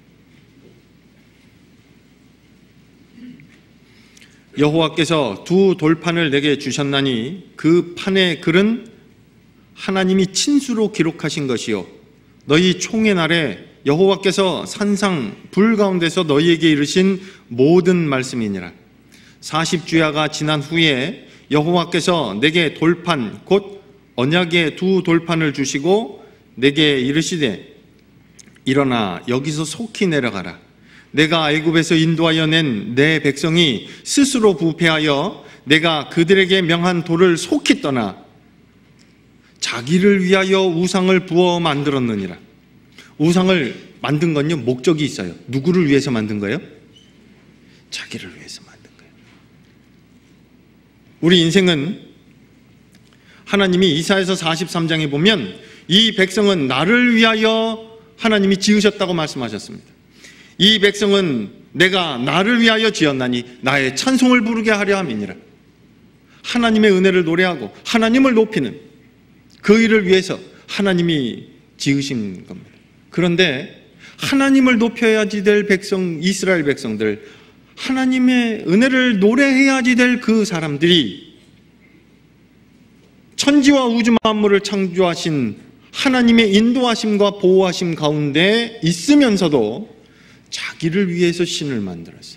여호와께서 두 돌판을 내게 주셨나니 그 판의 글은 하나님이 친수로 기록하신 것이요 너희 총의 날에 여호와께서 산상 불 가운데서 너희에게 이르신 모든 말씀이니라. 40주야가 지난 후에 여호와께서 내게 돌판 곧 언약의 두 돌판을 주시고 내게 이르시되 일어나 여기서 속히 내려가라. 내가 애굽에서 인도하여 낸 내 백성이 스스로 부패하여 내가 그들에게 명한 돌을 속히 떠나 자기를 위하여 우상을 부어 만들었느니라. 우상을 만든 건요, 목적이 있어요. 누구를 위해서 만든 거예요? 자기를 위해서 만든 거예요. 우리 인생은 하나님이 이사야서 43장에 보면 이 백성은 나를 위하여 하나님이 지으셨다고 말씀하셨습니다. 이 백성은 내가 나를 위하여 지었나니 나의 찬송을 부르게 하려 함이니라. 하나님의 은혜를 노래하고 하나님을 높이는 그 일을 위해서 하나님이 지으신 겁니다. 그런데 하나님을 높여야지 될 백성, 이스라엘 백성들, 하나님의 은혜를 노래해야지 될 그 사람들이 천지와 우주 만물을 창조하신 하나님의 인도하심과 보호하심 가운데 있으면서도 자기를 위해서 신을 만들었어요.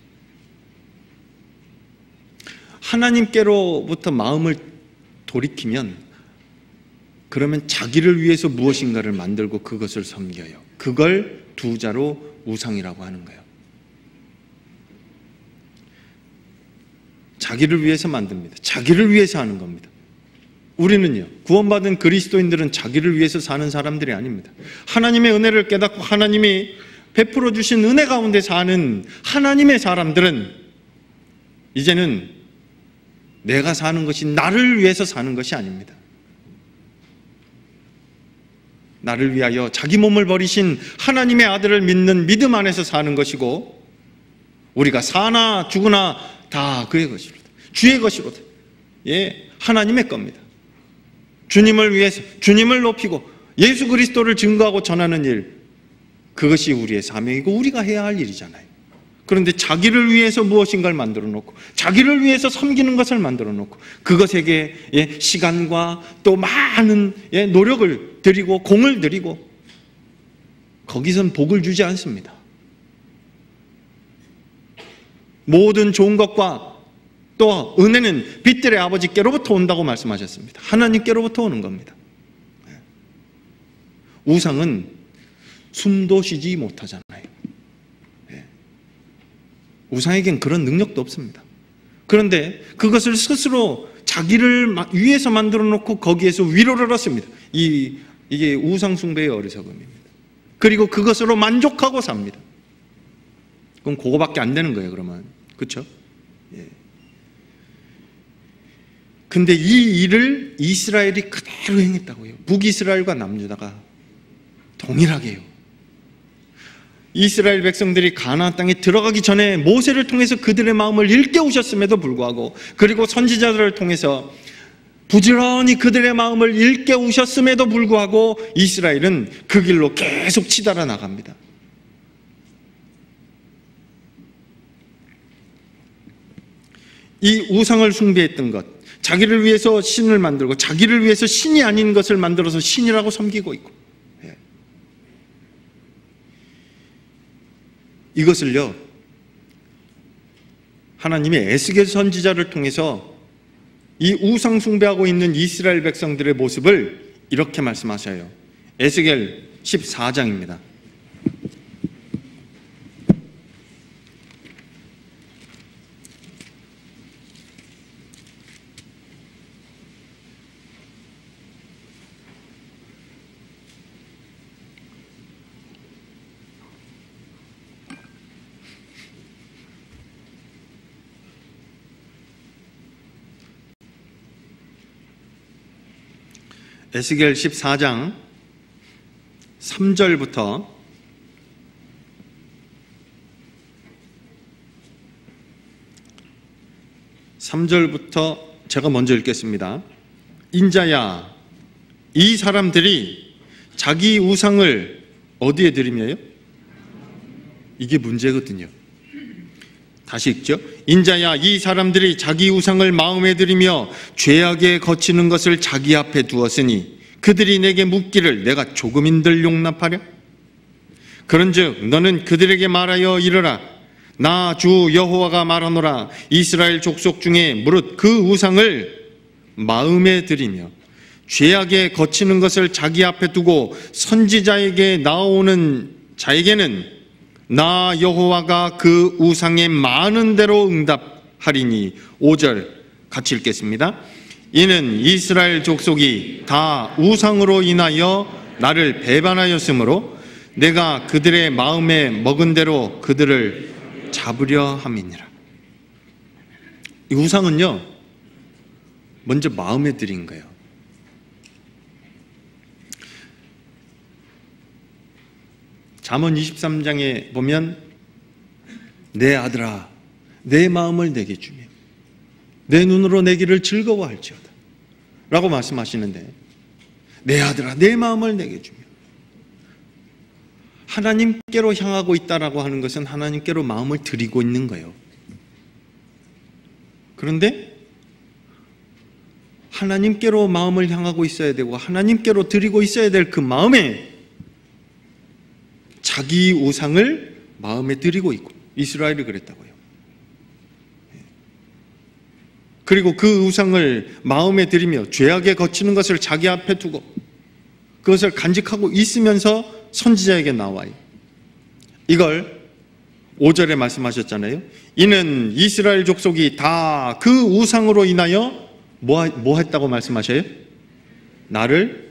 하나님께로부터 마음을 돌이키면 그러면 자기를 위해서 무엇인가를 만들고 그것을 섬겨요. 그걸 두 자로 우상이라고 하는 거예요. 자기를 위해서 만듭니다. 자기를 위해서 하는 겁니다. 우리는요, 구원받은 그리스도인들은 자기를 위해서 사는 사람들이 아닙니다. 하나님의 은혜를 깨닫고 하나님이 베풀어 주신 은혜 가운데 사는 하나님의 사람들은 이제는 내가 사는 것이 나를 위해서 사는 것이 아닙니다. 나를 위하여 자기 몸을 버리신 하나님의 아들을 믿는 믿음 안에서 사는 것이고, 우리가 사나 죽으나 다 그의 것이로다. 주의 것이로다. 예, 하나님의 겁니다. 주님을 위해서, 주님을 높이고 예수 그리스도를 증거하고 전하는 일, 그것이 우리의 사명이고 우리가 해야 할 일이잖아요. 그런데 자기를 위해서 무엇인가를 만들어 놓고, 자기를 위해서 섬기는 것을 만들어 놓고, 그것에게 시간과 또 많은 노력을 들이고 공을 들이고, 거기선 복을 주지 않습니다. 모든 좋은 것과 또 은혜는 빛들의 아버지께로부터 온다고 말씀하셨습니다. 하나님께로부터 오는 겁니다. 우상은 숨도 쉬지 못하잖아요. 우상에겐 그런 능력도 없습니다. 그런데 그것을 스스로 자기를 위해서 만들어 놓고 거기에서 위로를 얻습니다. 이게 우상 숭배의 어리석음입니다. 그리고 그것으로 만족하고 삽니다. 그럼 그거밖에 안 되는 거예요, 그러면. 그렇죠? 예. 근데 이 일을 이스라엘이 그대로 행했다고요. 북이스라엘과 남유다가 동일하게 해요. 이스라엘 백성들이 가나안 땅에 들어가기 전에 모세를 통해서 그들의 마음을 일깨우셨음에도 불구하고, 그리고 선지자들을 통해서 부지런히 그들의 마음을 일깨우셨음에도 불구하고 이스라엘은 그 길로 계속 치달아 나갑니다. 이 우상을 숭배했던 것, 자기를 위해서 신을 만들고 자기를 위해서 신이 아닌 것을 만들어서 신이라고 섬기고 있고, 이것을요, 하나님이 에스겔 선지자를 통해서 이 우상 숭배하고 있는 이스라엘 백성들의 모습을 이렇게 말씀하셔요. 에스겔 14장입니다. 에스겔 14장 3절부터 3절부터 제가 먼저 읽겠습니다. 인자야, 이 사람들이 자기 우상을 어디에 드리며요? 이게 문제거든요. 다시 읽죠. 인자야, 이 사람들이 자기 우상을 마음에 들이며 죄악에 거치는 것을 자기 앞에 두었으니 그들이 내게 묻기를 내가 조금인들 용납하랴? 그런즉 너는 그들에게 말하여 이르라. 나 주 여호와가 말하노라. 이스라엘 족속 중에 무릇 그 우상을 마음에 들이며 죄악에 거치는 것을 자기 앞에 두고 선지자에게 나오는 자에게는 나 여호와가 그 우상에 많은 대로 응답하리니. 5절 같이 읽겠습니다. 이는 이스라엘 족속이 다 우상으로 인하여 나를 배반하였으므로 내가 그들의 마음에 먹은 대로 그들을 잡으려 함이니라. 이 우상은요, 먼저 마음에 들인 거예요. 잠언 23장에 보면 내 아들아 내 마음을 내게 주며 내 눈으로 내 길을 즐거워할지어다 라고 말씀하시는데, 내 아들아 내 마음을 내게 주며, 하나님께로 향하고 있다라고 하는 것은 하나님께로 마음을 드리고 있는 거예요. 그런데 하나님께로 마음을 향하고 있어야 되고 하나님께로 드리고 있어야 될 그 마음에 자기 우상을 마음에 드리고 있고, 이스라엘이 그랬다고요. 그리고 그 우상을 마음에 들이며 죄악에 거치는 것을 자기 앞에 두고 그것을 간직하고 있으면서 선지자에게 나와요. 이걸 5절에 말씀하셨잖아요. 이는 이스라엘 족속이 다 그 우상으로 인하여 뭐 했다고 말씀하셔요? 나를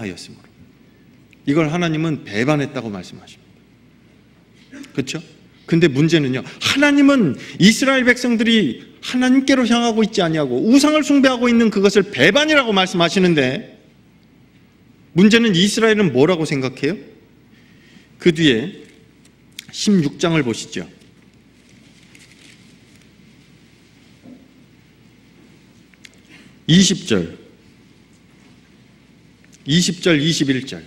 배반하였으므로. 이걸 하나님은 배반했다고 말씀하십니다. 그렇죠? 근데 문제는요, 하나님은 이스라엘 백성들이 하나님께로 향하고 있지 아니하고 우상을 숭배하고 있는 그것을 배반이라고 말씀하시는데, 문제는 이스라엘은 뭐라고 생각해요? 그 뒤에 16장을 보시죠. 20절, 21절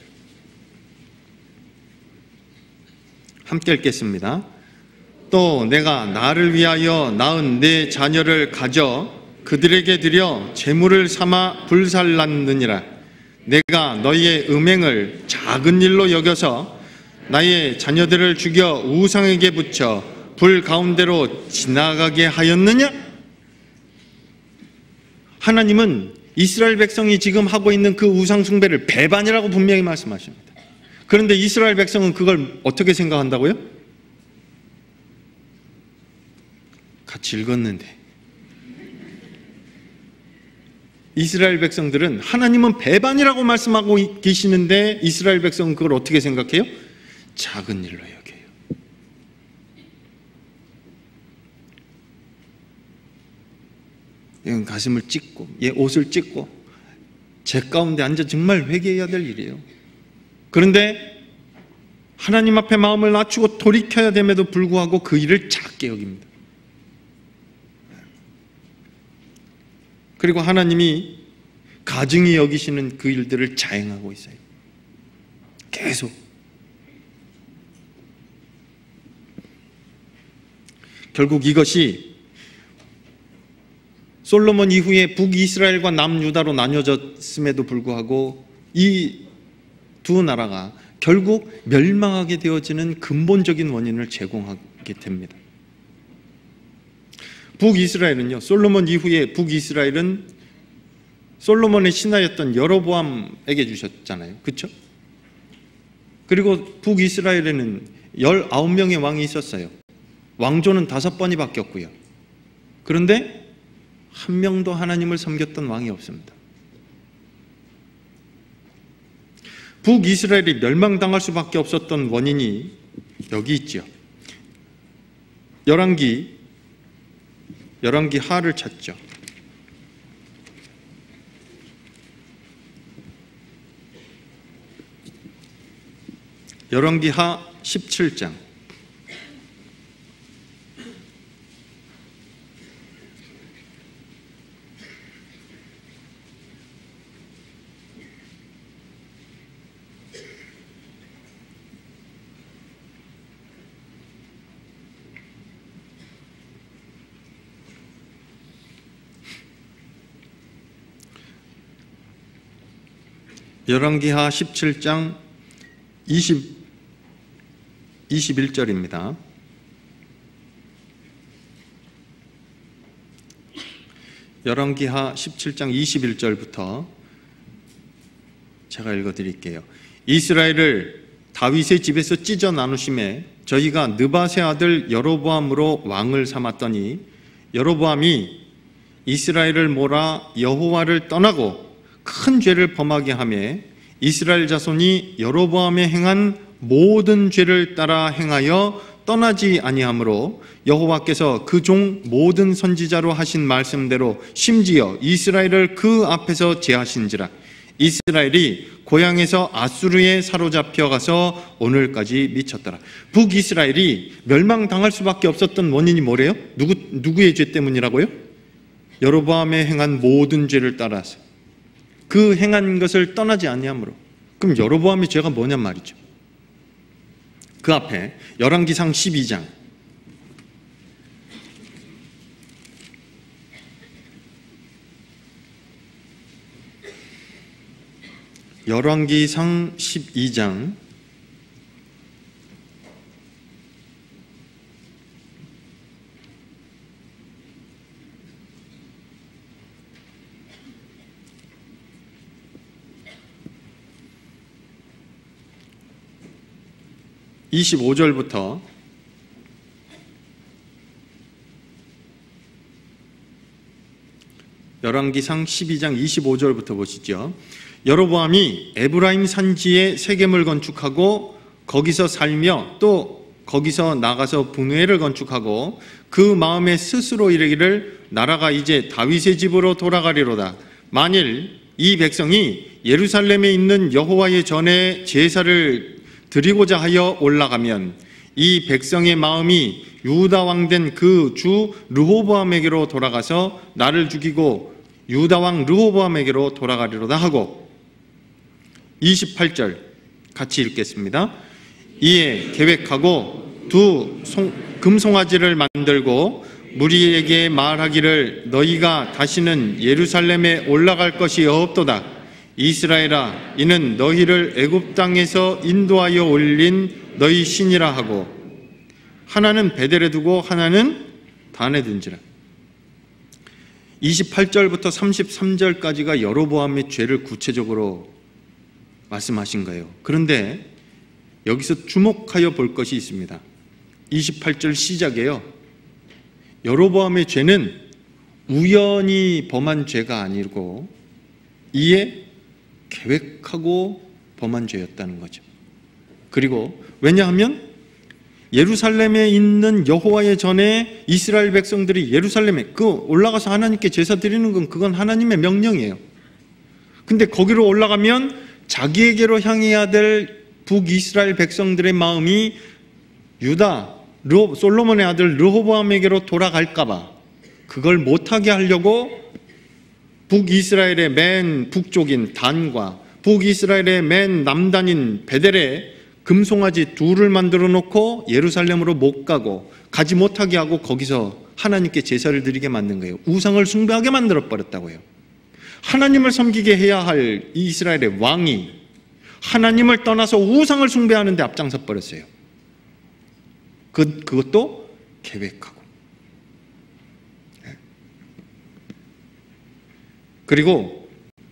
함께 읽겠습니다. 또 내가 나를 위하여 낳은 내 자녀를 가져 그들에게 드려 제물을 삼아 불살랐느니라. 내가 너희의 음행을 작은 일로 여겨서 나의 자녀들을 죽여 우상에게 붙여 불 가운데로 지나가게 하였느냐? 하나님은 이스라엘 백성이 지금 하고 있는 그 우상 숭배를 배반이라고 분명히 말씀하십니다. 그런데 이스라엘 백성은 그걸 어떻게 생각한다고요? 같이 읽었는데, 이스라엘 백성들은 하나님은 배반이라고 말씀하고 계시는데 이스라엘 백성은 그걸 어떻게 생각해요? 작은 일로 여겨요. 이건 가슴을 찢고 얘 옷을 찢고 제 가운데 앉아 정말 회개해야 될 일이에요. 그런데 하나님 앞에 마음을 낮추고 돌이켜야 됨에도 불구하고 그 일을 작게 여깁니다. 그리고 하나님이 가증히 여기시는 그 일들을 자행하고 있어요. 계속. 결국 이것이 솔로몬 이후에 북이스라엘과 남유다로 나뉘어졌음에도 불구하고 이 두 나라가 결국 멸망하게 되어지는 근본적인 원인을 제공하게 됩니다. 북이스라엘은요, 솔로몬 이후에 북이스라엘은 솔로몬의 신하였던 여로보암에게 주셨잖아요. 그렇죠? 그리고 북이스라엘에는 19명의 왕이 있었어요. 왕조는 5번이 바뀌었고요. 그런데 한 명도 하나님을 섬겼던 왕이 없습니다. 북이스라엘이 멸망당할 수밖에 없었던 원인이 여기 있죠. 열왕기 하를 찾죠. 열왕기 하 17장. 열왕기하 17장 21절입니다. 열왕기하 17장 21절부터 제가 읽어드릴게요. 이스라엘을 다윗의 집에서 찢어 나누심에 저희가 느밧의 아들 여로보암으로 왕을 삼았더니 여로보암이 이스라엘을 몰아 여호와를 떠나고 큰 죄를 범하게 하며 이스라엘 자손이 여로보암에 행한 모든 죄를 따라 행하여 떠나지 아니하므로 여호와께서 그 종 모든 선지자로 하신 말씀대로 심지어 이스라엘을 그 앞에서 제하신지라. 이스라엘이 고향에서 아수르에 사로잡혀 가서 오늘까지 미쳤더라. 북이스라엘이 멸망당할 수밖에 없었던 원인이 뭐래요? 누구의 죄 때문이라고요? 여로보암에 행한 모든 죄를 따라서 그 행한 것을 떠나지 아니하므로. 그럼 여로보암의 죄가 뭐냔 말이죠. 그 앞에 열왕기상 12장 열왕기상 12장 25절부터 열왕기상 12장 25절부터 보시죠. 여로보암이 에브라임 산지에 세겜을 건축하고 거기서 살며 또 거기서 나가서 분회를 건축하고 그 마음에 스스로 이르기를 나라가 이제 다윗의 집으로 돌아가리로다. 만일 이 백성이 예루살렘에 있는 여호와의 전에 제사를 드리고자 하여 올라가면 이 백성의 마음이 유다 왕 된 그 주 르호보암에게로 돌아가서 나를 죽이고 유다 왕 르호보암에게로 돌아가리로다 하고, 28절 같이 읽겠습니다. 이에 계획하고 두 금송아지를 만들고 무리에게 말하기를 너희가 다시는 예루살렘에 올라갈 것이 없도다. 이스라엘아, 이는 너희를 애굽 땅에서 인도하여 올린 너희 신이라 하고, 하나는 베델에 두고 하나는 단에 둔지라. 28절부터 33절까지가 여로보암의 죄를 구체적으로 말씀하신 거예요. 그런데 여기서 주목하여 볼 것이 있습니다. 28절 시작에요. 여로보암의 죄는 우연히 범한 죄가 아니고 이에 계획하고 범한 죄였다는 거죠. 그리고 왜냐하면 예루살렘에 있는 여호와의 전에 이스라엘 백성들이 예루살렘에 올라가서 하나님께 제사 드리는 건 그건 하나님의 명령이에요. 근데 거기로 올라가면 자기에게로 향해야 될 북이스라엘 백성들의 마음이 유다 솔로몬의 아들 르호보암에게로 돌아갈까 봐 그걸 못하게 하려고 북이스라엘의 맨 북쪽인 단과 북이스라엘의 맨 남단인 베델에 금송아지 둘을 만들어 놓고 예루살렘으로 못 가고 가지 못하게 하고 거기서 하나님께 제사를 드리게 만든 거예요. 우상을 숭배하게 만들어 버렸다고요. 하나님을 섬기게 해야 할 이스라엘의 왕이 하나님을 떠나서 우상을 숭배하는 데 앞장서 버렸어요. 그것도 계획하고. 그리고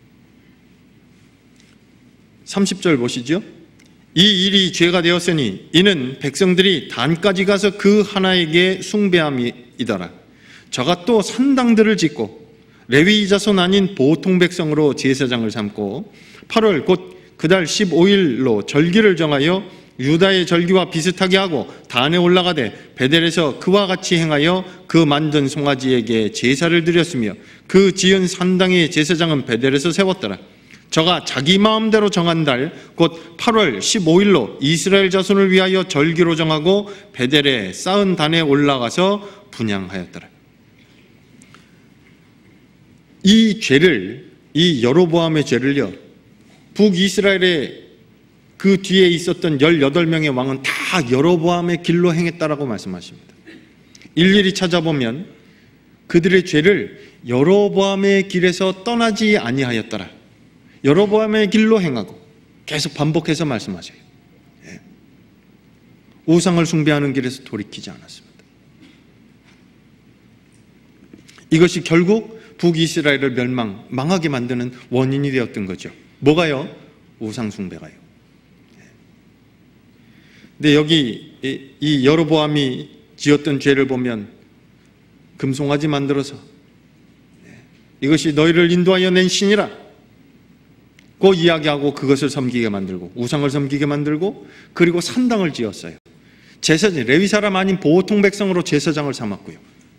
30절 보시죠. 이 일이 죄가 되었으니 이는 백성들이 단까지 가서 그 하나에게 숭배함이더라. 저가 또 산당들을 짓고 레위 자손 아닌 보통 백성으로 제사장을 삼고 8월 곧 그달 15일로 절기를 정하여 유다의 절기와 비슷하게 하고 단에 올라가되 베델에서 그와 같이 행하여 그 만든 송아지에게 제사를 드렸으며 그 지은 산당의 제사장은 베델에서 세웠더라. 저가 자기 마음대로 정한 달 곧 8월 15일로 이스라엘 자손을 위하여 절기로 정하고 베델에 쌓은 단에 올라가서 분향하였더라. 이 죄를, 이 여로보암의 죄를요, 북이스라엘의 그 뒤에 있었던 18명의 왕은 다 여로보암의 길로 행했다라고 말씀하십니다. 일일이 찾아보면 그들의 죄를 여로보암의 길에서 떠나지 아니하였더라. 여로보암의 길로 행하고 계속 반복해서 말씀하세요. 우상을 숭배하는 길에서 돌이키지 않았습니다. 이것이 결국 북이스라엘을 망하게 만드는 원인이 되었던 거죠. 뭐가요? 우상 숭배가요. 근데 여기 이 여로보암이 지었던 죄를 보면 금송아지 만들어서 이것이 너희를 인도하여 낸 신이라 그 이야기하고 그것을 섬기게 만들고 우상을 섬기게 만들고 그리고 산당을 지었어요. 제사장, 레위 사람 아닌 보통 백성으로 제사장을 삼았고요.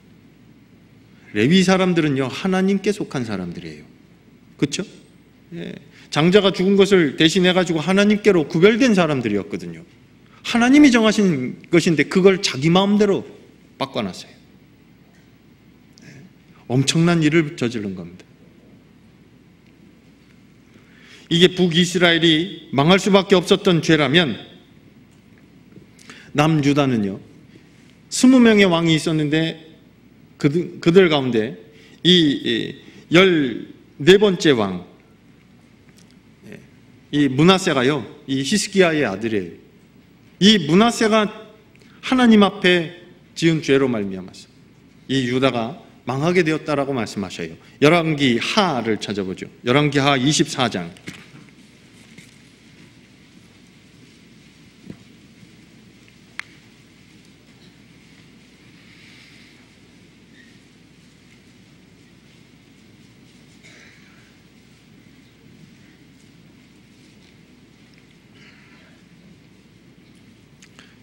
레위 사람들은요 하나님께 속한 사람들이에요. 그렇죠? 장자가 죽은 것을 대신해가지고 하나님께로 구별된 사람들이었거든요. 하나님이 정하신 것인데 그걸 자기 마음대로 바꿔놨어요. 엄청난 일을 저지른 겁니다. 이게 북이스라엘이 망할 수밖에 없었던 죄라면 남유다는요 20명의 왕이 있었는데 그들 가운데 이 14번째 왕, 이 므낫세가요 이 히스기야의 아들이에요. 이 므낫세가 하나님 앞에 지은 죄로 말미암아서 이 유다가 망하게 되었다라고 말씀하셔요. 열왕기하를 찾아보죠. 열왕기하 24장.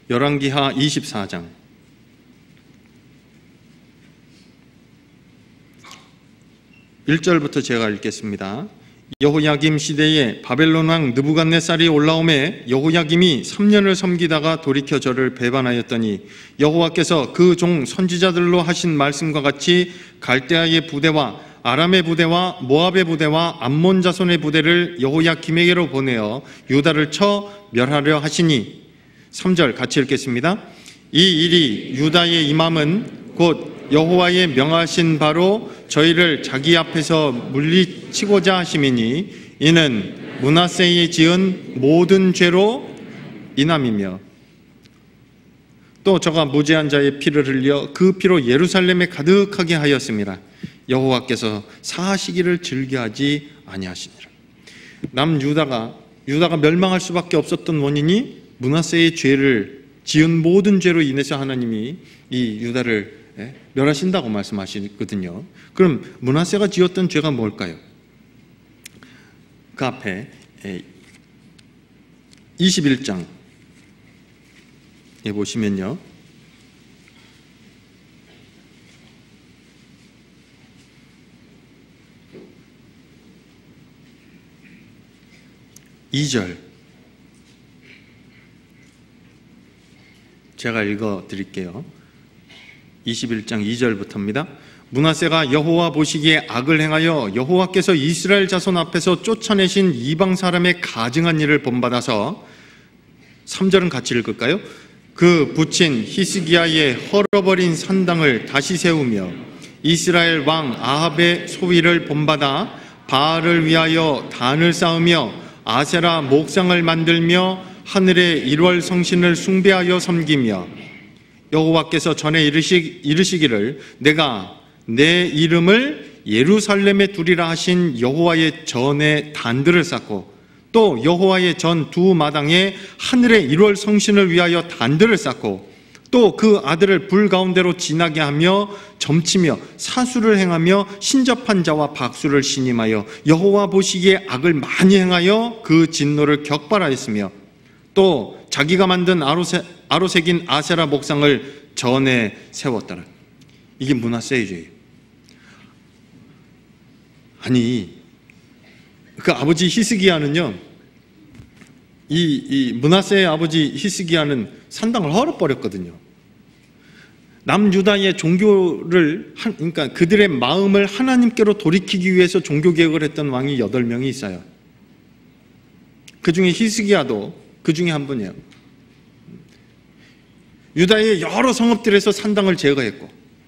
열왕기하 24장 1절부터 제가 읽겠습니다. 여호야김 시대에 바벨론 왕 느부갓네살이 올라오매 여호야김이 3년을 섬기다가 돌이켜 저를 배반하였더니 여호와께서 그 종 선지자들로 하신 말씀과 같이 갈대아의 부대와 아람의 부대와 모압의 부대와 암몬 자손의 부대를 여호야김에게로 보내어 유다를 쳐 멸하려 하시니 3절 같이 읽겠습니다. 이 일이 유다의 임함은 곧 여호와의 명하신 바로 저희를 자기 앞에서 물리치고자 하심이니 이는 므낫세의 지은 모든 죄로 인함이며 또 저가 무죄한 자의 피를 흘려 그 피로 예루살렘에 가득하게 하였습니다. 여호와께서 사하시기를 즐겨하지 아니하시니라. 유다가 멸망할 수밖에 없었던 원인이 므낫세의 죄를 지은 모든 죄로 인해서 하나님이 이 유다를 멸하신다고 말씀하시거든요. 그럼 므낫세가 지었던 죄가 뭘까요? 그 앞에 21장에 보시면요, (2절) 제가 읽어 드릴게요. 21장 2절부터입니다. 므낫세가 여호와 보시기에 악을 행하여 여호와께서 이스라엘 자손 앞에서 쫓아내신 이방 사람의 가증한 일을 본받아서 3절은 같이 읽을까요? 그 붙인 히스기야의 헐어버린 산당을 다시 세우며 이스라엘 왕 아합의 소위를 본받아 바알을 위하여 단을 쌓으며 아세라 목상을 만들며 하늘의 일월 성신을 숭배하여 섬기며 여호와께서 전에 이르시기를 내가 내 이름을 예루살렘에 두리라 하신 여호와의 전에 단들을 쌓고 또 여호와의 전 두 마당에 하늘의 일월 성신을 위하여 단들을 쌓고 또 그 아들을 불 가운데로 지나게 하며 점치며 사수를 행하며 신접한 자와 박수를 신임하여 여호와 보시기에 악을 많이 행하여 그 진노를 격발하였으며 또 자기가 만든 아로새긴 아세라 목상을 전에 세웠더라. 이게 므낫세의 죄예요. 아니, 그 아버지 히스기야는요, 이 므낫세의 아버지 히스기야는 산당을 헐어버렸거든요. 남유다의 종교를, 그러니까 그들의 마음을 하나님께로 돌이키기 위해서 종교개혁을 했던 왕이 8명이 있어요. 그 중에 히스기야도 그 중에 한 분이에요. 유다의 여러 성읍들에서 산당을 제거했고,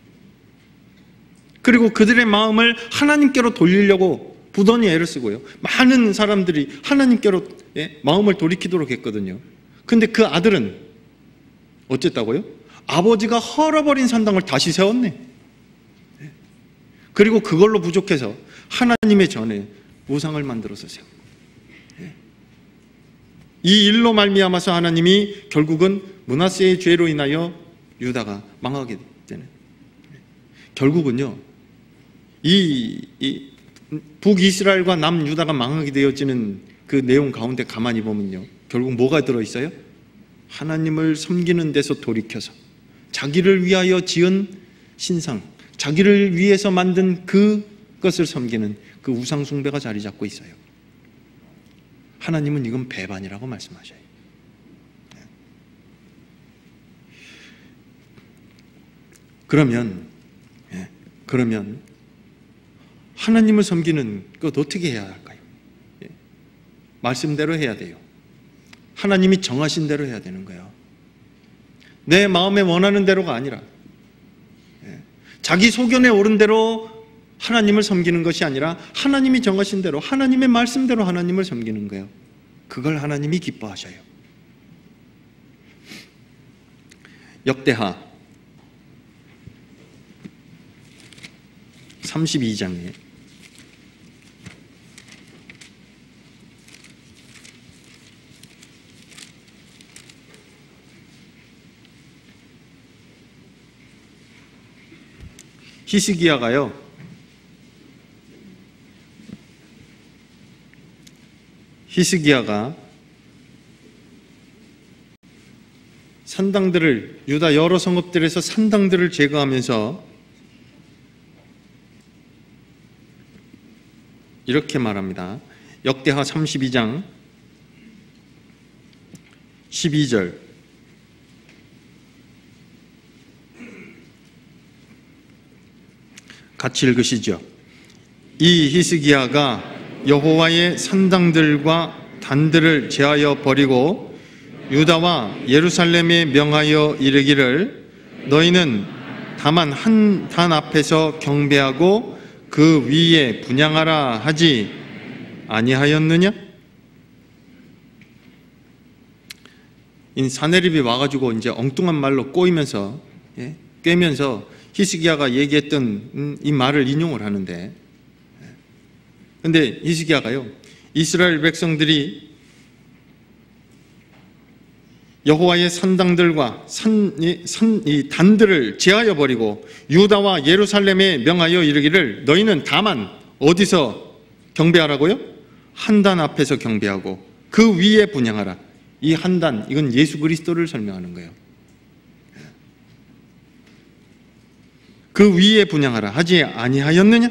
그리고 그들의 마음을 하나님께로 돌리려고 부단히 애를 쓰고요. 많은 사람들이 하나님께로 마음을 돌이키도록 했거든요. 근데 그 아들은 어쨌다고요? 아버지가 헐어버린 산당을 다시 세웠네. 그리고 그걸로 부족해서 하나님의 전에 우상을 만들어서 세웠고, 이 일로 말미암아서 하나님이 결국은 므낫세의 죄로 인하여 유다가 망하게 되는, 결국은요, 이 북이스라엘과 남유다가 망하게 되어지는 그 내용 가운데 가만히 보면요, 결국 뭐가 들어있어요? 하나님을 섬기는 데서 돌이켜서 자기를 위하여 지은 신상, 자기를 위해서 만든 그것을 섬기는 그 우상 숭배가 자리 잡고 있어요. 하나님은 이건 배반이라고 말씀하셔요. 그러면 하나님을 섬기는 것 어떻게 해야 할까요? 말씀대로 해야 돼요. 하나님이 정하신 대로 해야 되는 거예요. 내 마음에 원하는 대로가 아니라 자기 소견에 옳은 대로 하나님을 섬기는 것이 아니라 하나님이 정하신 대로, 하나님의 말씀대로 하나님을 섬기는 거예요. 그걸 하나님이 기뻐하셔요. 역대하 32장에 히스기야가 산당들을, 유다 여러 성읍들에서 산당들을 제거하면서 이렇게 말합니다. 역대하 32장 12절. 같이 읽으시죠. 이 히스기야가 여호와의 산당들과 단들을 제하여 버리고 유다와 예루살렘에 명하여 이르기를 너희는 다만 한 단 앞에서 경배하고 그 위에 분향하라 하지 아니하였느냐? 이 사내립이 와가지고 이제 엉뚱한 말로 꼬이면서 꿰면서 히스기야가 얘기했던 이 말을 인용을 하는데, 근데 히스기야가요, 이스라엘 백성들이 여호와의 산당들과 이 단들을 제하여 버리고 유다와 예루살렘에 명하여 이르기를 너희는 다만 어디서 경배하라고요? 한 단 앞에서 경배하고 그 위에 분향하라. 이 한 단, 이건 예수 그리스도를 설명하는 거예요. 그 위에 분향하라 하지 아니하였느냐?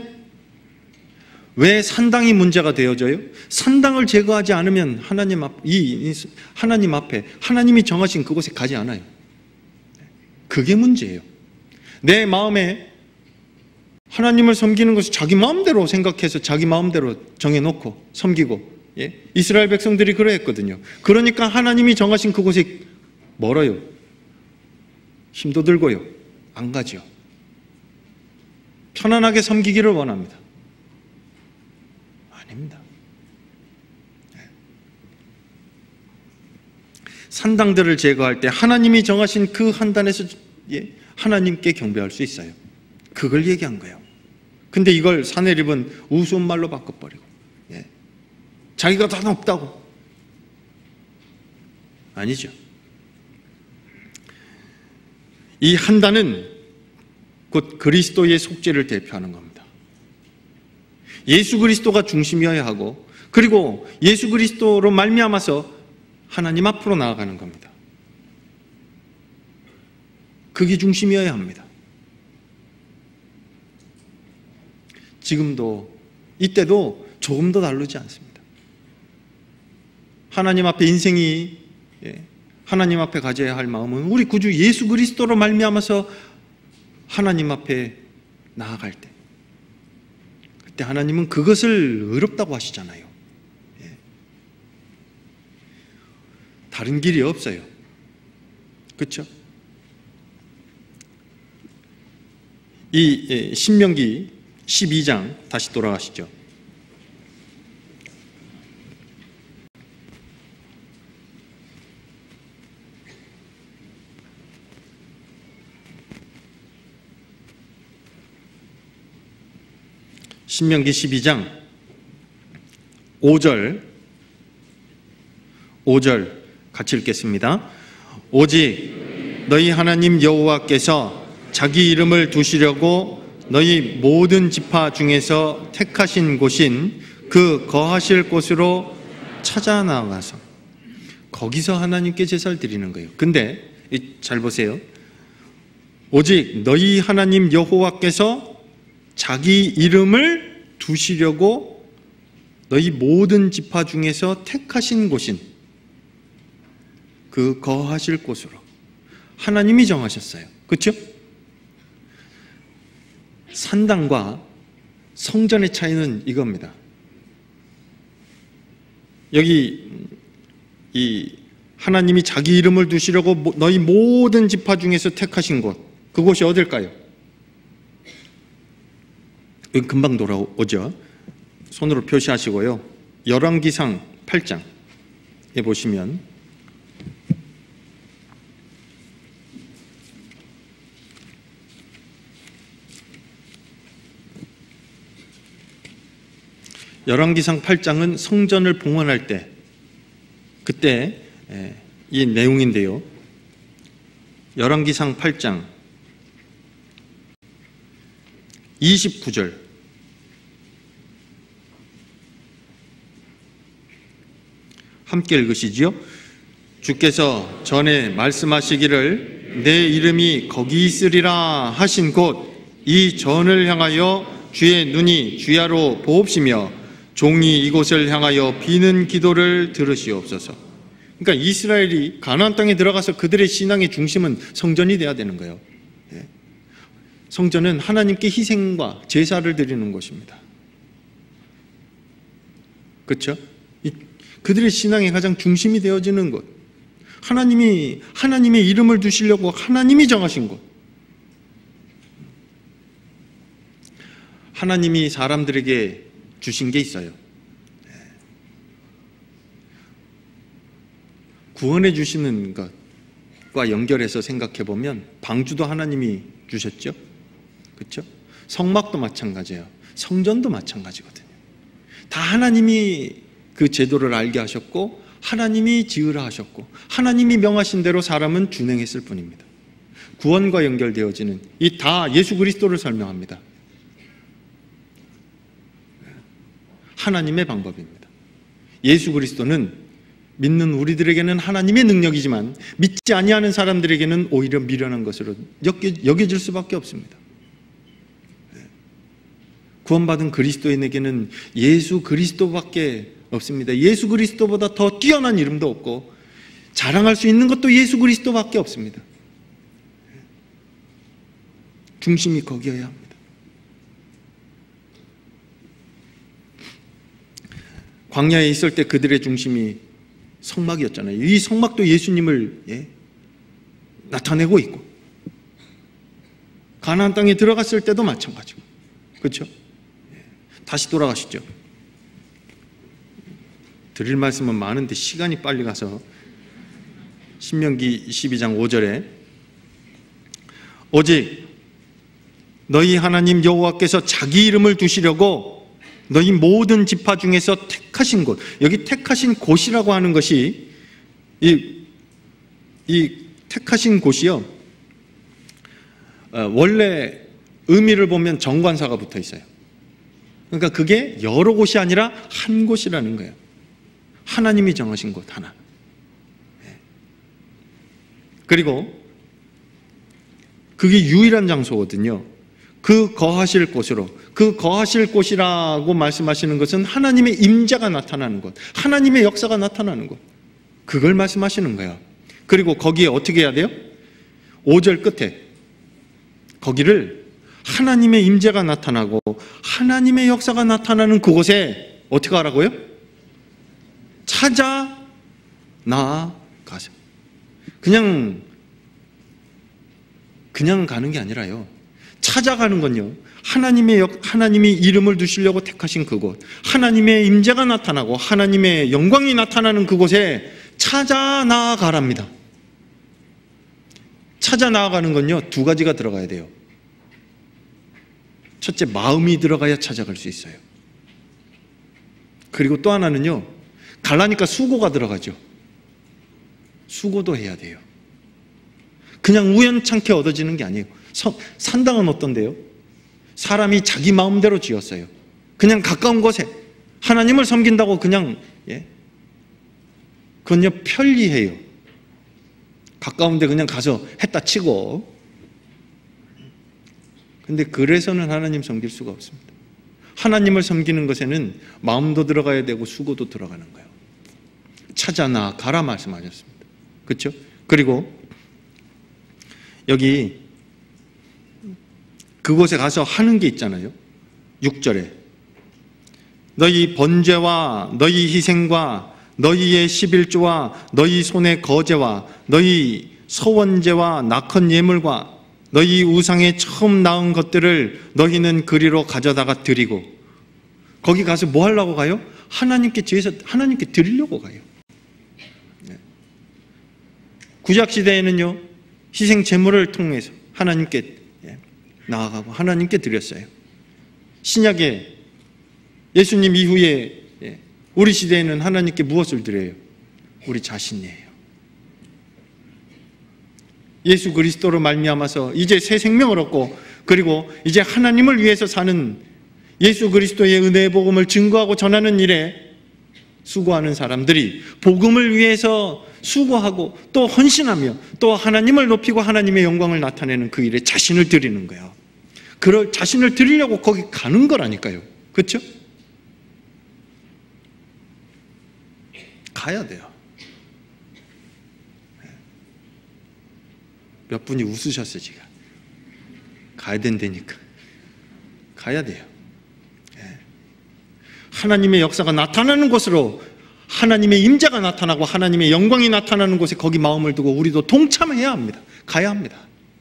왜 산당이 문제가 되어져요? 산당을 제거하지 않으면 하나님 앞에 하나님이 정하신 그곳에 가지 않아요. 그게 문제예요. 내 마음에 하나님을 섬기는 것을 자기 마음대로 생각해서 자기 마음대로 정해놓고 섬기고, 이스라엘 백성들이 그러했거든요. 그러니까 하나님이 정하신 그곳에 멀어요. 힘도 들고요. 안 가죠. 편안하게 섬기기를 원합니다. 아닙니다. 산당들을 제거할 때 하나님이 정하신 그 한단에서 하나님께 경배할 수 있어요. 그걸 얘기한 거예요. 근데 이걸 사내립은 우스운 말로 바꿔버리고, 자기가 다 높다고. 아니죠. 이 한단은 곧 그리스도의 속죄를 대표하는 겁니다. 예수 그리스도가 중심이어야 하고, 그리고 예수 그리스도로 말미암아서 하나님 앞으로 나아가는 겁니다. 그게 중심이어야 합니다. 지금도, 이때도 조금 더 다르지 않습니다. 하나님 앞에 인생이, 하나님 앞에 가져야 할 마음은 우리 구주 예수 그리스도로 말미암아서 하나님 앞에 나아갈 때, 그때 하나님은 그것을 의롭다고 하시잖아요. 다른 길이 없어요. 그렇죠? 이 신명기 12장 다시 돌아가시죠. 신명기 12장 5절 같이 읽겠습니다. 오직 너희 하나님 여호와께서 자기 이름을 두시려고 너희 모든 지파 중에서 택하신 곳인 그 거하실 곳으로 찾아 나가서 거기서 하나님께 제사를 드리는 거예요. 근데 잘 보세요. 오직 너희 하나님 여호와께서 자기 이름을 두시려고 너희 모든 지파 중에서 택하신 곳인 그 거하실 곳으로 하나님이 정하셨어요. 그렇죠? 산당과 성전의 차이는 이겁니다. 여기 이 하나님이 자기 이름을 두시려고 너희 모든 지파 중에서 택하신 곳, 그곳이 어딜까요? 여기 금방 돌아오죠. 손으로 표시하시고요. 열왕기상 8장에 보시면 열왕기상 8장은 성전을 봉헌할 때 그때 이 내용인데요. 열왕기상 8장 29절 함께 읽으시지요. 주께서 전에 말씀하시기를 내 이름이 거기 있으리라 하신 곳 이 전을 향하여 주의 눈이 주야로 보옵시며 종이 이곳을 향하여 비는 기도를 들으시옵소서. 그러니까 이스라엘이 가나안 땅에 들어가서 그들의 신앙의 중심은 성전이 돼야 되는 거예요. 성전은 하나님께 희생과 제사를 드리는 곳입니다. 그렇죠? 그들의 신앙의 가장 중심이 되어지는 곳, 하나님의 이름을 두시려고 하나님이 정하신 곳, 하나님이 사람들에게 주신 게 있어요. 구원해 주시는 것과 연결해서 생각해 보면 방주도 하나님이 주셨죠. 그렇죠? 성막도 마찬가지예요. 성전도 마찬가지거든요. 다 하나님이 그 제도를 알게 하셨고 하나님이 지으라 하셨고 하나님이 명하신 대로 사람은 준행했을 뿐입니다. 구원과 연결되어지는 이 다 예수 그리스도를 설명합니다. 하나님의 방법입니다. 예수 그리스도는 믿는 우리들에게는 하나님의 능력이지만 믿지 아니하는 사람들에게는 오히려 미련한 것으로 여겨질 수밖에 없습니다. 구원받은 그리스도인에게는 예수 그리스도밖에 없습니다. 예수 그리스도보다 더 뛰어난 이름도 없고 자랑할 수 있는 것도 예수 그리스도밖에 없습니다. 중심이 거기여야 합니다. 광야에 있을 때 그들의 중심이 성막이었잖아요. 이 성막도 예수님을 나타내고 있고 가나안 땅에 들어갔을 때도 마찬가지고, 그렇죠? 다시 돌아가시죠. 드릴 말씀은 많은데 시간이 빨리 가서 신명기 22장 5절에 오직 너희 하나님 여호와께서 자기 이름을 두시려고 너희 모든 지파 중에서 택하신 곳, 여기 택하신 곳이라고 하는 것이 이 택하신 곳이요, 원래 의미를 보면 정관사가 붙어 있어요. 그러니까 그게 여러 곳이 아니라 한 곳이라는 거예요. 하나님이 정하신 곳 하나. 그리고 그게 유일한 장소거든요. 그 거하실 곳으로, 그 거하실 곳이라고 말씀하시는 것은 하나님의 임재가 나타나는 곳, 하나님의 역사가 나타나는 곳, 그걸 말씀하시는 거예요. 그리고 거기에 어떻게 해야 돼요? 5절 끝에 거기를 하나님의 임재가 나타나고 하나님의 역사가 나타나는 그곳에 어떻게 하라고요? 찾아 나가세요. 그냥 가는 게 아니라요, 찾아가는 건요, 하나님이 이름을 두시려고 택하신 그곳, 하나님의 임재가 나타나고 하나님의 영광이 나타나는 그곳에 찾아 나아가랍니다. 찾아 나아가는 건요, 두 가지가 들어가야 돼요. 첫째, 마음이 들어가야 찾아갈 수 있어요. 그리고 또 하나는요, 가려니까 수고가 들어가죠. 수고도 해야 돼요. 그냥 우연찮게 얻어지는 게 아니에요. 산당은 어떤데요? 사람이 자기 마음대로 지었어요. 그냥 가까운 곳에 하나님을 섬긴다고 그냥, 그건요, 편리해요. 가까운데 그냥 가서 했다 치고. 근데 그래서는 하나님 섬길 수가 없습니다. 하나님을 섬기는 것에는 마음도 들어가야 되고 수고도 들어가는 거예요. 찾아 나가라 말씀하셨습니다. 그렇죠? 그리고 여기 그곳에 가서 하는 게 있잖아요. 6절에 너희 번제와 너희 희생과 너희의 11조와 너희 손의 거제와 너희 서원제와 낙헌 예물과 너희 우상에 처음 낳은 것들을 너희는 그리로 가져다가 드리고, 거기 가서 뭐 하려고 가요? 하나님께 드리려고 가요. 구약시대에는요, 희생 제물을 통해서 하나님께 나아가고 하나님께 드렸어요. 신약에 예수님 이후에 우리 시대에는 하나님께 무엇을 드려요? 우리 자신이에요. 예수 그리스도로 말미암아서 이제 새 생명을 얻고, 그리고 이제 하나님을 위해서 사는 예수 그리스도의 은혜의 복음을 증거하고 전하는 일에 수고하는 사람들이 복음을 위해서 수고하고 또 헌신하며 또 하나님을 높이고 하나님의 영광을 나타내는 그 일에 자신을 드리는 거예요. 그럴 자신을 드리려고 거기 가는 거라니까요. 그렇죠? 가야 돼요. 몇 분이 웃으셨어요. 지금 가야 된다니까. 가야 돼요. 하나님의 역사가 나타나는 곳으로 하나님의 임재가 나타나고 하나님의 영광이 나타나는 곳에 거기 마음을 두고 우리도 동참해야 합니다. 가야 합니다.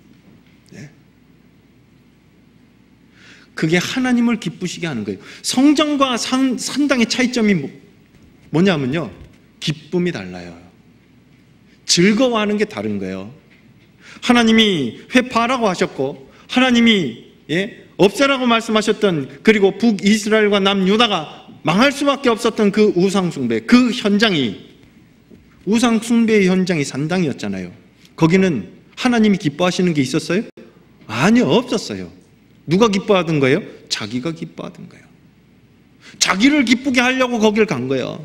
그게 하나님을 기쁘시게 하는 거예요. 성전과 산당의 차이점이 뭐냐면요, 기쁨이 달라요. 즐거워하는 게 다른 거예요. 하나님이 회파하라고 하셨고 하나님이 없애라고 말씀하셨던, 그리고 북이스라엘과 남유다가 망할 수밖에 없었던 그 우상숭배, 그 현장이, 우상숭배의 현장이 산당이었잖아요. 거기는 하나님이 기뻐하시는 게 있었어요? 아니요, 없었어요. 누가 기뻐하던 거예요? 자기가 기뻐하던 거예요. 자기를 기쁘게 하려고 거길 간 거예요.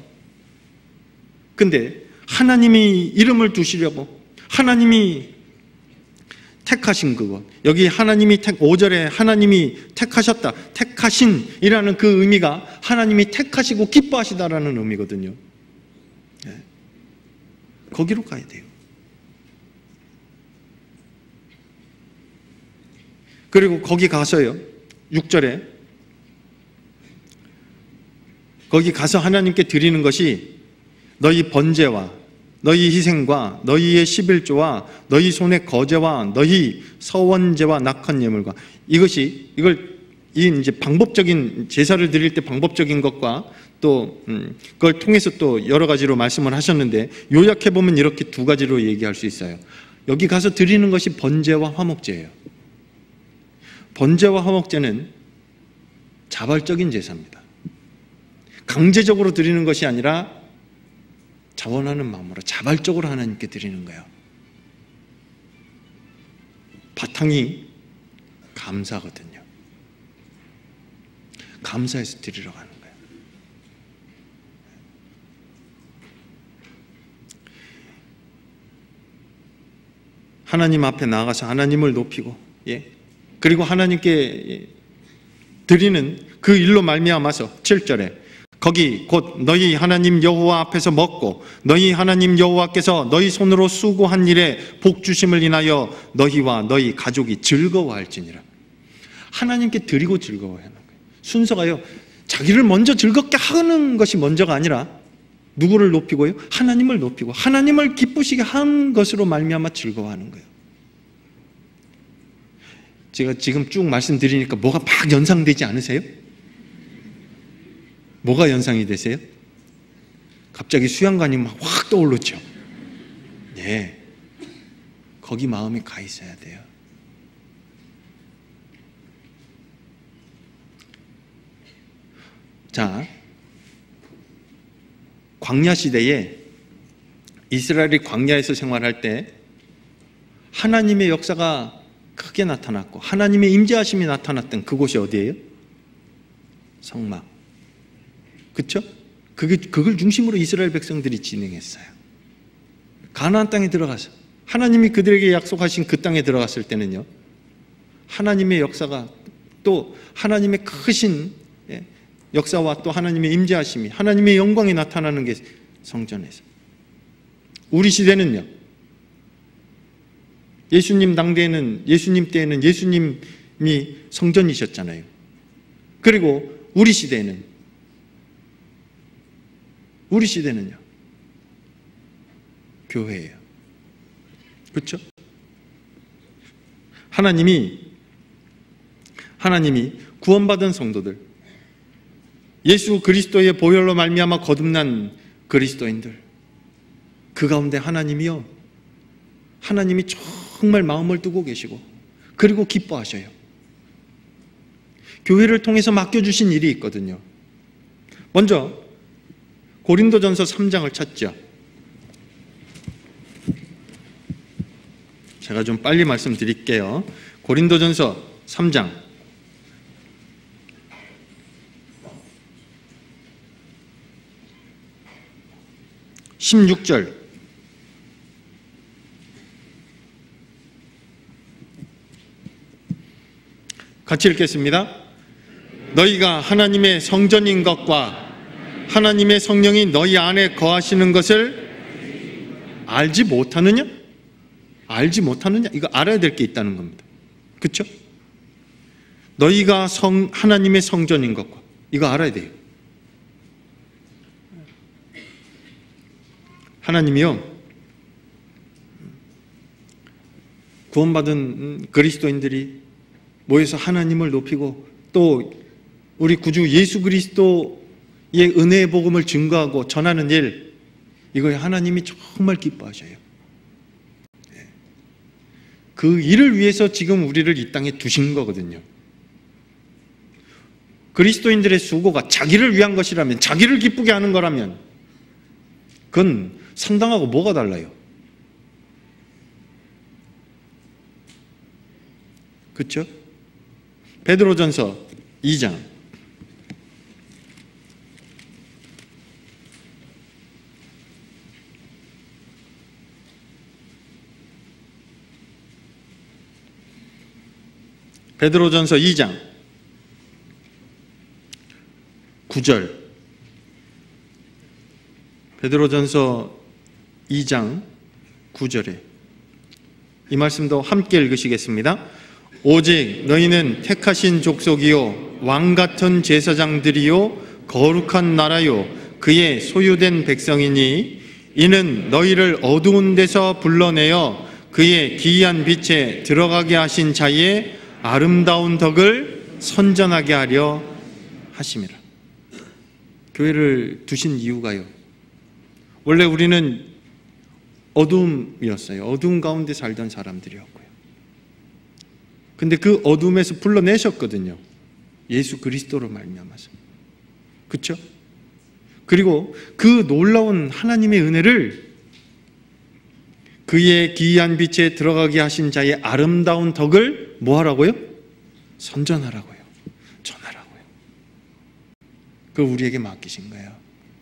근데 하나님이 이름을 두시려고 하나님이 택하신 그것, 여기 하나님이 5절에 하나님이 택하셨다, 택하신이라는 그 의미가 하나님이 택하시고 기뻐하시다라는 의미거든요. 거기로 가야 돼요. 그리고 거기 가서요, 6절에 거기 가서 하나님께 드리는 것이 너희 번제와 너희 희생과 너희의 11조와 너희 손의 거제와 너희 서원제와 낙헌 예물과, 이걸 이제 방법적인 제사를 드릴 때 방법적인 것과 또 그걸 통해서 또 여러 가지로 말씀을 하셨는데, 요약해 보면 이렇게 두 가지로 얘기할 수 있어요. 여기 가서 드리는 것이 번제와 화목제예요. 번제와 화목제는 자발적인 제사입니다. 강제적으로 드리는 것이 아니라 자원하는 마음으로 자발적으로 하나님께 드리는 거예요. 바탕이 감사거든요. 감사해서 드리러 가는 거예요. 하나님 앞에 나아가서 하나님을 높이고, 그리고 하나님께 드리는 그 일로 말미암아서 7절에 거기 곧 너희 하나님 여호와 앞에서 먹고 너희 하나님 여호와께서 너희 손으로 수고한 일에 복 주심을 인하여 너희와 너희 가족이 즐거워할지니라. 하나님께 드리고 즐거워하는 거예요. 순서가요, 자기를 먼저 즐겁게 하는 것이 먼저가 아니라 누구를 높이고요? 하나님을 높이고 하나님을 기쁘시게 한 것으로 말미암아 즐거워하는 거예요. 제가 지금 쭉 말씀드리니까 뭐가 막 연상되지 않으세요? 뭐가 연상이 되세요? 갑자기 수양관이 막 확 떠오르죠. 네, 거기 마음이 가 있어야 돼요. 자, 광야 시대에 이스라엘이 광야에서 생활할 때 하나님의 역사가 크게 나타났고 하나님의 임재하심이 나타났던 그곳이 어디예요? 성막. 그렇죠? 그걸 중심으로 이스라엘 백성들이 진행했어요. 가나안 땅에 들어가서 하나님이 그들에게 약속하신 그 땅에 들어갔을 때는요, 하나님의 역사가, 또 하나님의 크신 역사와 또 하나님의 임재하심이, 하나님의 영광이 나타나는 게 성전에서. 우리 시대는요, 예수님 때에는 예수님이 성전이셨잖아요. 그리고 우리 시대는요, 교회예요. 그렇죠? 하나님이 구원받은 성도들, 예수 그리스도의 보혈로 말미암아 거듭난 그리스도인들, 그 가운데 하나님이 정말 마음을 두고 계시고 그리고 기뻐하셔요. 교회를 통해서 맡겨주신 일이 있거든요. 먼저 고린도전서 3장을 찾죠. 제가 좀 빨리 말씀드릴게요. 고린도전서 3장 16절 같이 읽겠습니다. 너희가 하나님의 성전인 것과 하나님의 성령이 너희 안에 거하시는 것을 알지 못하느냐? 알지 못하느냐? 이거 알아야 될 게 있다는 겁니다. 그렇죠? 너희가 하나님의 성전인 것과 이거 알아야 돼요. 하나님이요, 구원받은 그리스도인들이 모여서 하나님을 높이고 또 우리 구주 예수 그리스도의 은혜의 복음을 증거하고 전하는 일, 이거에 하나님이 정말 기뻐하셔요. 그 일을 위해서 지금 우리를 이 땅에 두신 거거든요. 그리스도인들의 수고가 자기를 위한 것이라면, 자기를 기쁘게 하는 거라면 그건 상당하고 뭐가 달라요? 그렇죠? 베드로전서 2장 베드로전서 2장 9절 베드로전서 2장 9절에 이 말씀도 함께 읽으시겠습니다. 오직 너희는 택하신 족속이요 왕같은 제사장들이요 거룩한 나라요 그의 소유된 백성이니 이는 너희를 어두운 데서 불러내어 그의 기이한 빛에 들어가게 하신 자의 아름다운 덕을 선전하게 하려 하심이라. 교회를 두신 이유가요, 원래 우리는 어둠이었어요. 어두운 가운데 살던 사람들이었고요. 근데 그 어둠에서 불러내셨거든요. 예수 그리스도로 말미암아서. 그렇죠? 그리고 그 놀라운 하나님의 은혜를 그의 기이한 빛에 들어가게 하신 자의 아름다운 덕을 뭐 하라고요? 선전하라고요. 전하라고요. 그걸 우리에게 맡기신 거예요.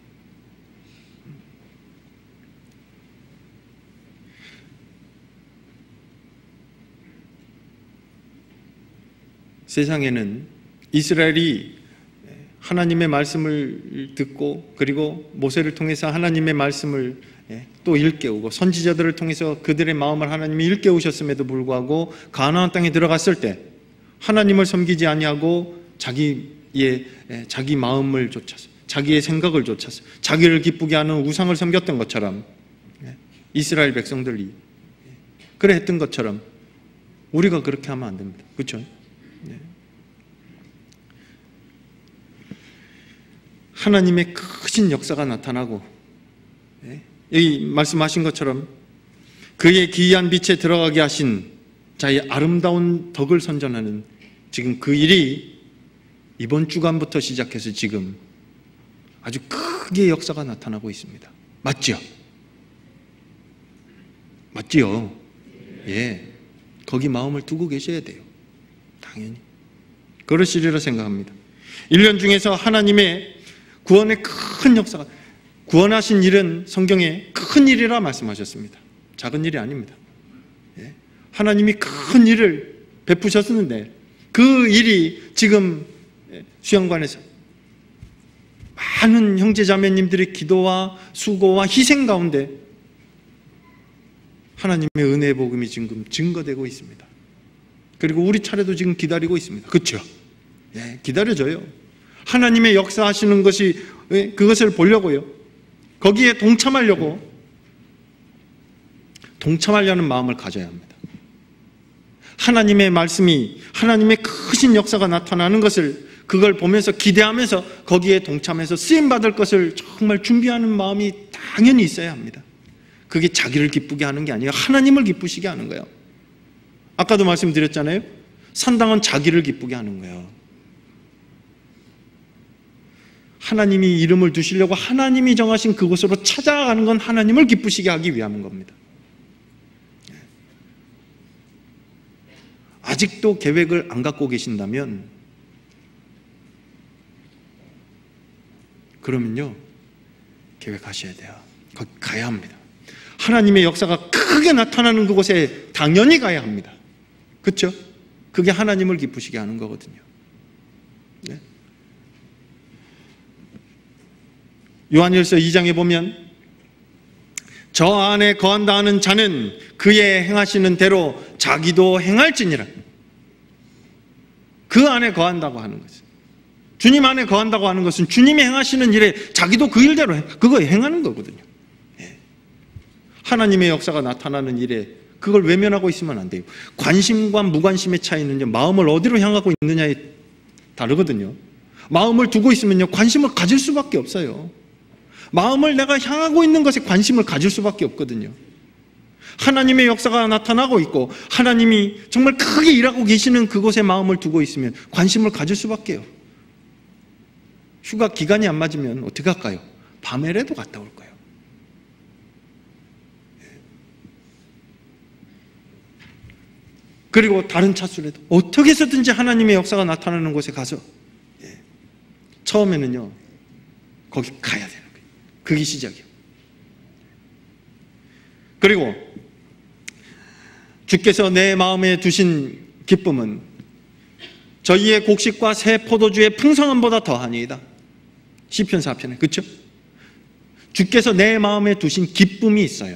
세상에는 이스라엘이 하나님의 말씀을 듣고 그리고 모세를 통해서 하나님의 말씀을 또 일깨우고 선지자들을 통해서 그들의 마음을 하나님이 일깨우셨음에도 불구하고 가나안 땅에 들어갔을 때 하나님을 섬기지 아니하고 자기 마음을 쫓아서 자기의 생각을 쫓아서 자기를 기쁘게 하는 우상을 섬겼던 것처럼 이스라엘 백성들이 그래 했던 것처럼 우리가 그렇게 하면 안 됩니다. 그렇죠? 하나님의 크신 역사가 나타나고 여기 말씀하신 것처럼 그의 기이한 빛에 들어가게 하신 자의 아름다운 덕을 선전하는 지금 그 일이 이번 주간부터 시작해서 지금 아주 크게 역사가 나타나고 있습니다. 맞죠? 맞지요? 예, 거기 마음을 두고 계셔야 돼요. 당연히 그러시리라 생각합니다. 1년 중에서 하나님의 구원의 큰 역사가, 구원하신 일은 성경에 큰 일이라 말씀하셨습니다. 작은 일이 아닙니다. 하나님이 큰 일을 베푸셨는데 그 일이 지금 수양관에서 많은 형제자매님들의 기도와 수고와 희생 가운데 하나님의 은혜의 복음이 지금 증거되고 있습니다. 그리고 우리 차례도 지금 기다리고 있습니다. 그렇죠? 기다려져요. 하나님의 역사하시는 것이 그것을 보려고요. 거기에 동참하려는 마음을 가져야 합니다. 하나님의 말씀이, 하나님의 크신 역사가 나타나는 것을 그걸 보면서 기대하면서 거기에 동참해서 쓰임받을 것을 정말 준비하는 마음이 당연히 있어야 합니다. 그게 자기를 기쁘게 하는 게 아니에요. 하나님을 기쁘시게 하는 거예요. 아까도 말씀드렸잖아요. 산당은 자기를 기쁘게 하는 거예요. 하나님이 이름을 두시려고 하나님이 정하신 그곳으로 찾아가는 건 하나님을 기쁘시게 하기 위함인 겁니다. 아직도 계획을 안 갖고 계신다면 그러면요, 계획하셔야 돼요. 거기 가야 합니다. 하나님의 역사가 크게 나타나는 그곳에 당연히 가야 합니다. 그렇죠? 그게 하나님을 기쁘시게 하는 거거든요. 네? 요한일서 2장에 보면 저 안에 거한다 하는 자는 그의 행하시는 대로 자기도 행할지니라. 그 안에 거한다고 하는 것은, 주님 안에 거한다고 하는 것은 주님이 행하시는 일에 자기도 그 일대로 그거 행하는 거거든요. 예. 하나님의 역사가 나타나는 일에 그걸 외면하고 있으면 안 돼요. 관심과 무관심의 차이는요, 마음을 어디로 향하고 있느냐에 다르거든요. 마음을 두고 있으면요, 관심을 가질 수밖에 없어요. 마음을 내가 향하고 있는 것에 관심을 가질 수밖에 없거든요. 하나님의 역사가 나타나고 있고 하나님이 정말 크게 일하고 계시는 그곳에 마음을 두고 있으면 관심을 가질 수밖에요. 휴가 기간이 안 맞으면 어떻게 할까요? 밤에라도 갔다 올 거예요. 그리고 다른 차수라도 어떻게 해서든지 하나님의 역사가 나타나는 곳에 가서 처음에는요, 거기 가야 되는 거예요. 그게 시작이에요. 그리고 주께서 내 마음에 두신 기쁨은 저희의 곡식과 새 포도주의 풍성함보다 더하니이다. 시편 4편에, 그렇죠? 주께서 내 마음에 두신 기쁨이 있어요.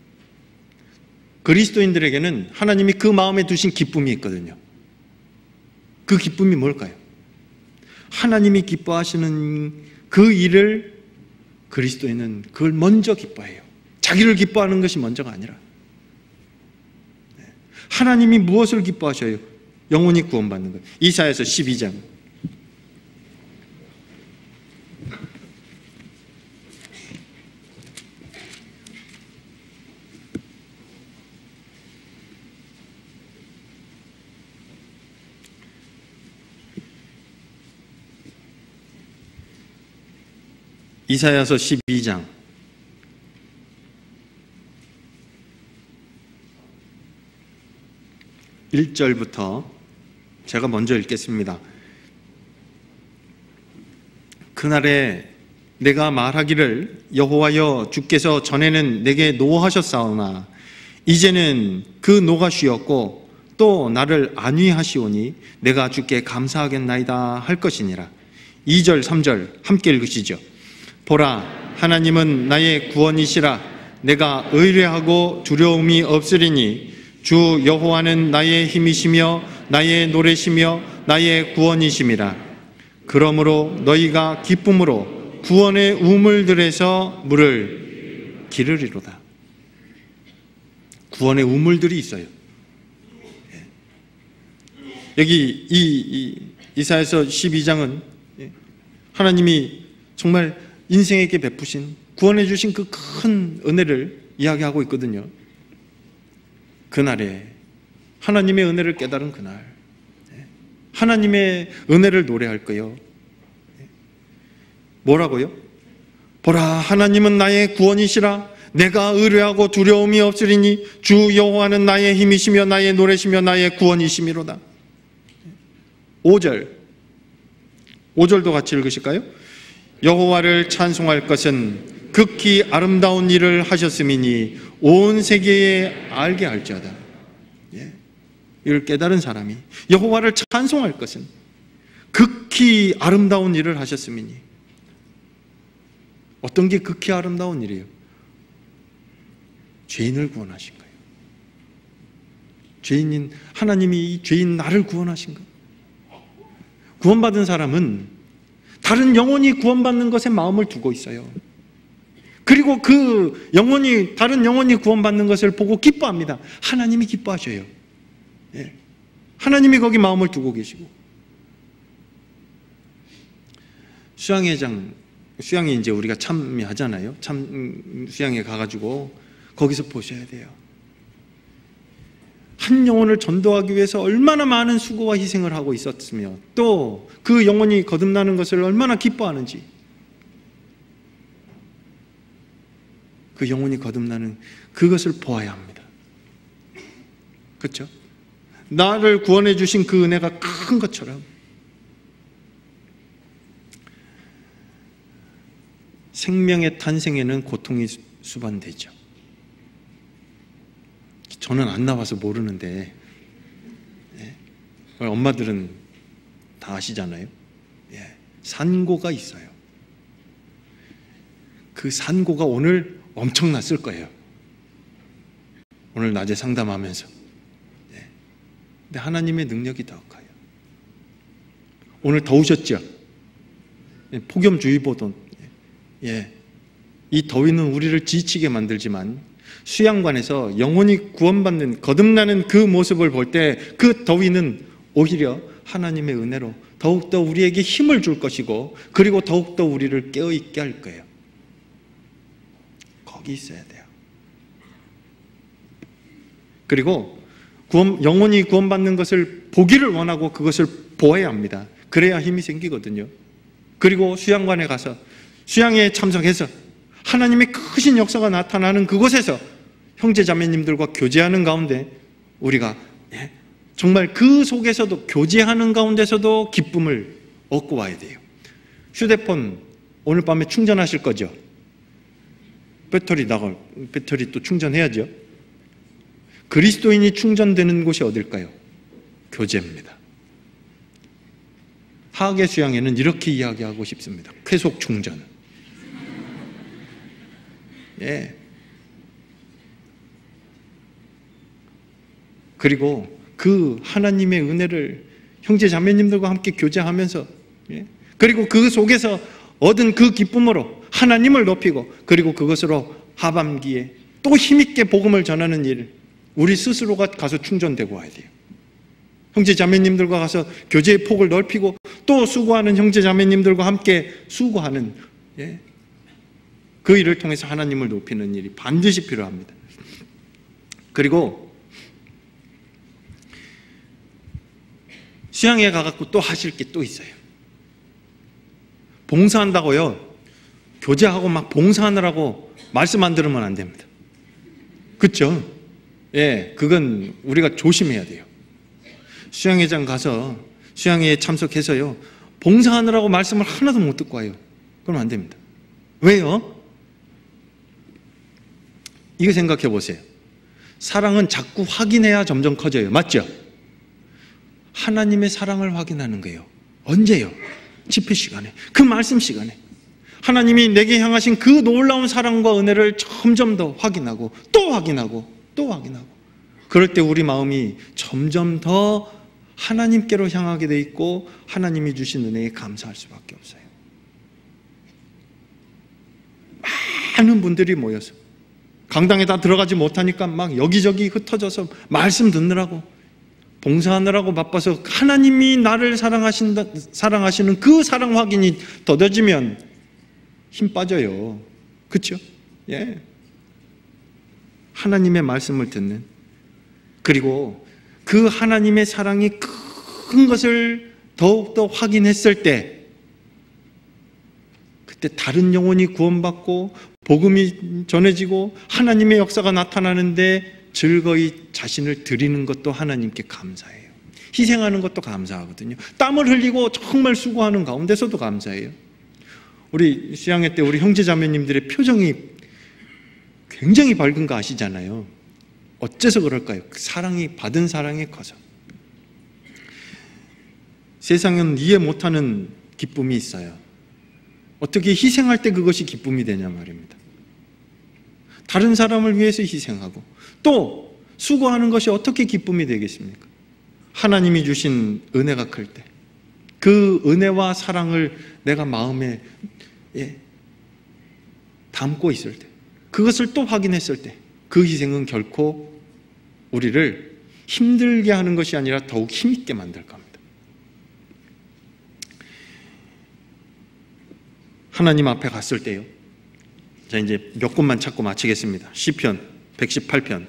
그리스도인들에게는 하나님이 그 마음에 두신 기쁨이 있거든요. 그 기쁨이 뭘까요? 하나님이 기뻐하시는 그 일을 그리스도인은 그걸 먼저 기뻐해요. 자기를 기뻐하는 것이 먼저가 아니라. 하나님이 무엇을 기뻐하셔요? 영혼이 구원받는 것. 이사야서 12장. 이사야서 12장 1절부터 제가 먼저 읽겠습니다. 그날에 내가 말하기를 여호와여 주께서 전에는 내게 노하셨사오나 이제는 그 노가 쉬었고 또 나를 안위하시오니 내가 주께 감사하겠나이다 할 것이니라. 2절 3절 함께 읽으시죠. 보라 하나님은 나의 구원이시라. 내가 의뢰하고 두려움이 없으리니 주 여호와는 나의 힘이시며 나의 노래시며 나의 구원이심이라. 그러므로 너희가 기쁨으로 구원의 우물들에서 물을 기르리로다. 구원의 우물들이 있어요. 여기 이사야서 12장은 하나님이 정말 인생에게 베푸신 구원해 주신 그 큰 은혜를 이야기하고 있거든요. 그날에 하나님의 은혜를 깨달은 그날 하나님의 은혜를 노래할 거예요. 뭐라고요? 보라 하나님은 나의 구원이시라. 내가 의뢰하고 두려움이 없으리니 주 여호와는 나의 힘이시며 나의 노래시며 나의 구원이시미로다. 5절도 같이 읽으실까요? 여호와를 찬송할 것은 극히 아름다운 일을 하셨음이니 온 세계에 알게 할지어다. 이를 깨달은 사람이 여호와를 찬송할 것은 극히 아름다운 일을 하셨음이니. 어떤 게 극히 아름다운 일이에요? 죄인을 구원하신 거예요. 죄인인 하나님이 이 죄인 나를 구원하신 거예요. 구원받은 사람은 다른 영혼이 구원받는 것에 마음을 두고 있어요. 그리고 그 영혼이, 다른 영혼이 구원받는 것을 보고 기뻐합니다. 하나님이 기뻐하셔요. 하나님이 거기 마음을 두고 계시고. 수양회 이제 우리가 참여하잖아요. 수양회 가가지고 거기서 보셔야 돼요. 한 영혼을 전도하기 위해서 얼마나 많은 수고와 희생을 하고 있었으며 또 그 영혼이 거듭나는 것을 얼마나 기뻐하는지, 그 영혼이 거듭나는 그것을 보아야 합니다. 그렇죠? 나를 구원해 주신 그 은혜가 큰 것처럼 생명의 탄생에는 고통이 수반되죠. 저는 안 나와서 모르는데 엄마들은 다 아시잖아요. 산고가 있어요. 그 산고가 오늘 엄청났을 거예요. 오늘 낮에 상담하면서. 근데 하나님의 능력이 더 커요. 오늘 더우셨죠? 폭염주의보도. 이 더위는 우리를 지치게 만들지만 수양관에서 영혼이 구원받는 거듭나는 그 모습을 볼 때 그 더위는 오히려 하나님의 은혜로 더욱더 우리에게 힘을 줄 것이고, 그리고 더욱더 우리를 깨어있게 할 거예요. 거기 있어야 돼요. 그리고 영혼이 구원받는 것을 보기를 원하고 그것을 보아야 합니다. 그래야 힘이 생기거든요. 그리고 수양관에 가서 수양에 참석해서 하나님의 크신 역사가 나타나는 그곳에서 형제 자매님들과 교제하는 가운데 우리가 정말 그 속에서도, 교제하는 가운데서도 기쁨을 얻고 와야 돼요. 휴대폰 오늘 밤에 충전하실 거죠? 배터리 또 충전해야죠. 그리스도인이 충전되는 곳이 어딜까요? 교제입니다. 하악의 수양에는 이렇게 이야기하고 싶습니다. 쾌속 충전. 그리고 그 하나님의 은혜를 형제 자매님들과 함께 교제하면서, 그리고 그 속에서 얻은 그 기쁨으로 하나님을 높이고, 그리고 그것으로 하반기에 또 힘있게 복음을 전하는 일, 우리 스스로가 가서 충전되고 와야 돼요. 형제 자매님들과 가서 교제의 폭을 넓히고 또 수고하는 형제 자매님들과 함께 수고하는, 그 일을 통해서 하나님을 높이는 일이 반드시 필요합니다. 그리고 수양에 가갖고 또 하실 게 또 있어요. 봉사한다고요, 교제하고 막 봉사하느라고 말씀 안 들으면 안 됩니다. 그렇죠? 그건 우리가 조심해야 돼요. 수양회장 가서 수양회에 참석해서요, 봉사하느라고 말씀을 하나도 못 듣고 와요. 그러면 안 됩니다. 왜요? 이거 생각해 보세요. 사랑은 자꾸 확인해야 점점 커져요. 맞죠? 하나님의 사랑을 확인하는 거예요. 언제요? 집회 시간에, 그 말씀 시간에 하나님이 내게 향하신 그 놀라운 사랑과 은혜를 점점 더 확인하고 또 확인하고 또 확인하고, 그럴 때 우리 마음이 점점 더 하나님께로 향하게 돼 있고 하나님이 주신 은혜에 감사할 수밖에 없어요. 많은 분들이 모여서 강당에 다 들어가지 못하니까 막 여기저기 흩어져서 말씀 듣느라고, 봉사하느라고 바빠서 하나님이 나를 사랑하시는 그 사랑 확인이 더뎌지면 힘 빠져요. 그렇죠? 하나님의 말씀을 듣는, 그리고 그 하나님의 사랑이 큰 것을 더욱더 확인했을 때, 그때 다른 영혼이 구원받고 복음이 전해지고 하나님의 역사가 나타나는데 즐거이 자신을 드리는 것도 하나님께 감사해요. 희생하는 것도 감사하거든요. 땀을 흘리고 정말 수고하는 가운데서도 감사해요. 우리 수양회 때 우리 형제 자매님들의 표정이 굉장히 밝은 거 아시잖아요. 어째서 그럴까요? 사랑이, 받은 사랑이 커서. 세상은 이해 못하는 기쁨이 있어요. 어떻게 희생할 때 그것이 기쁨이 되냐 말입니다. 다른 사람을 위해서 희생하고 또 수고하는 것이 어떻게 기쁨이 되겠습니까? 하나님이 주신 은혜가 클 때, 그 은혜와 사랑을 내가 마음에 담고 있을 때, 그것을 또 확인했을 때, 그 희생은 결코 우리를 힘들게 하는 것이 아니라 더욱 힘있게 만들 겁니다. 하나님 앞에 갔을 때요, 자 이제 몇 곳만 찾고 마치겠습니다. 시편 118편.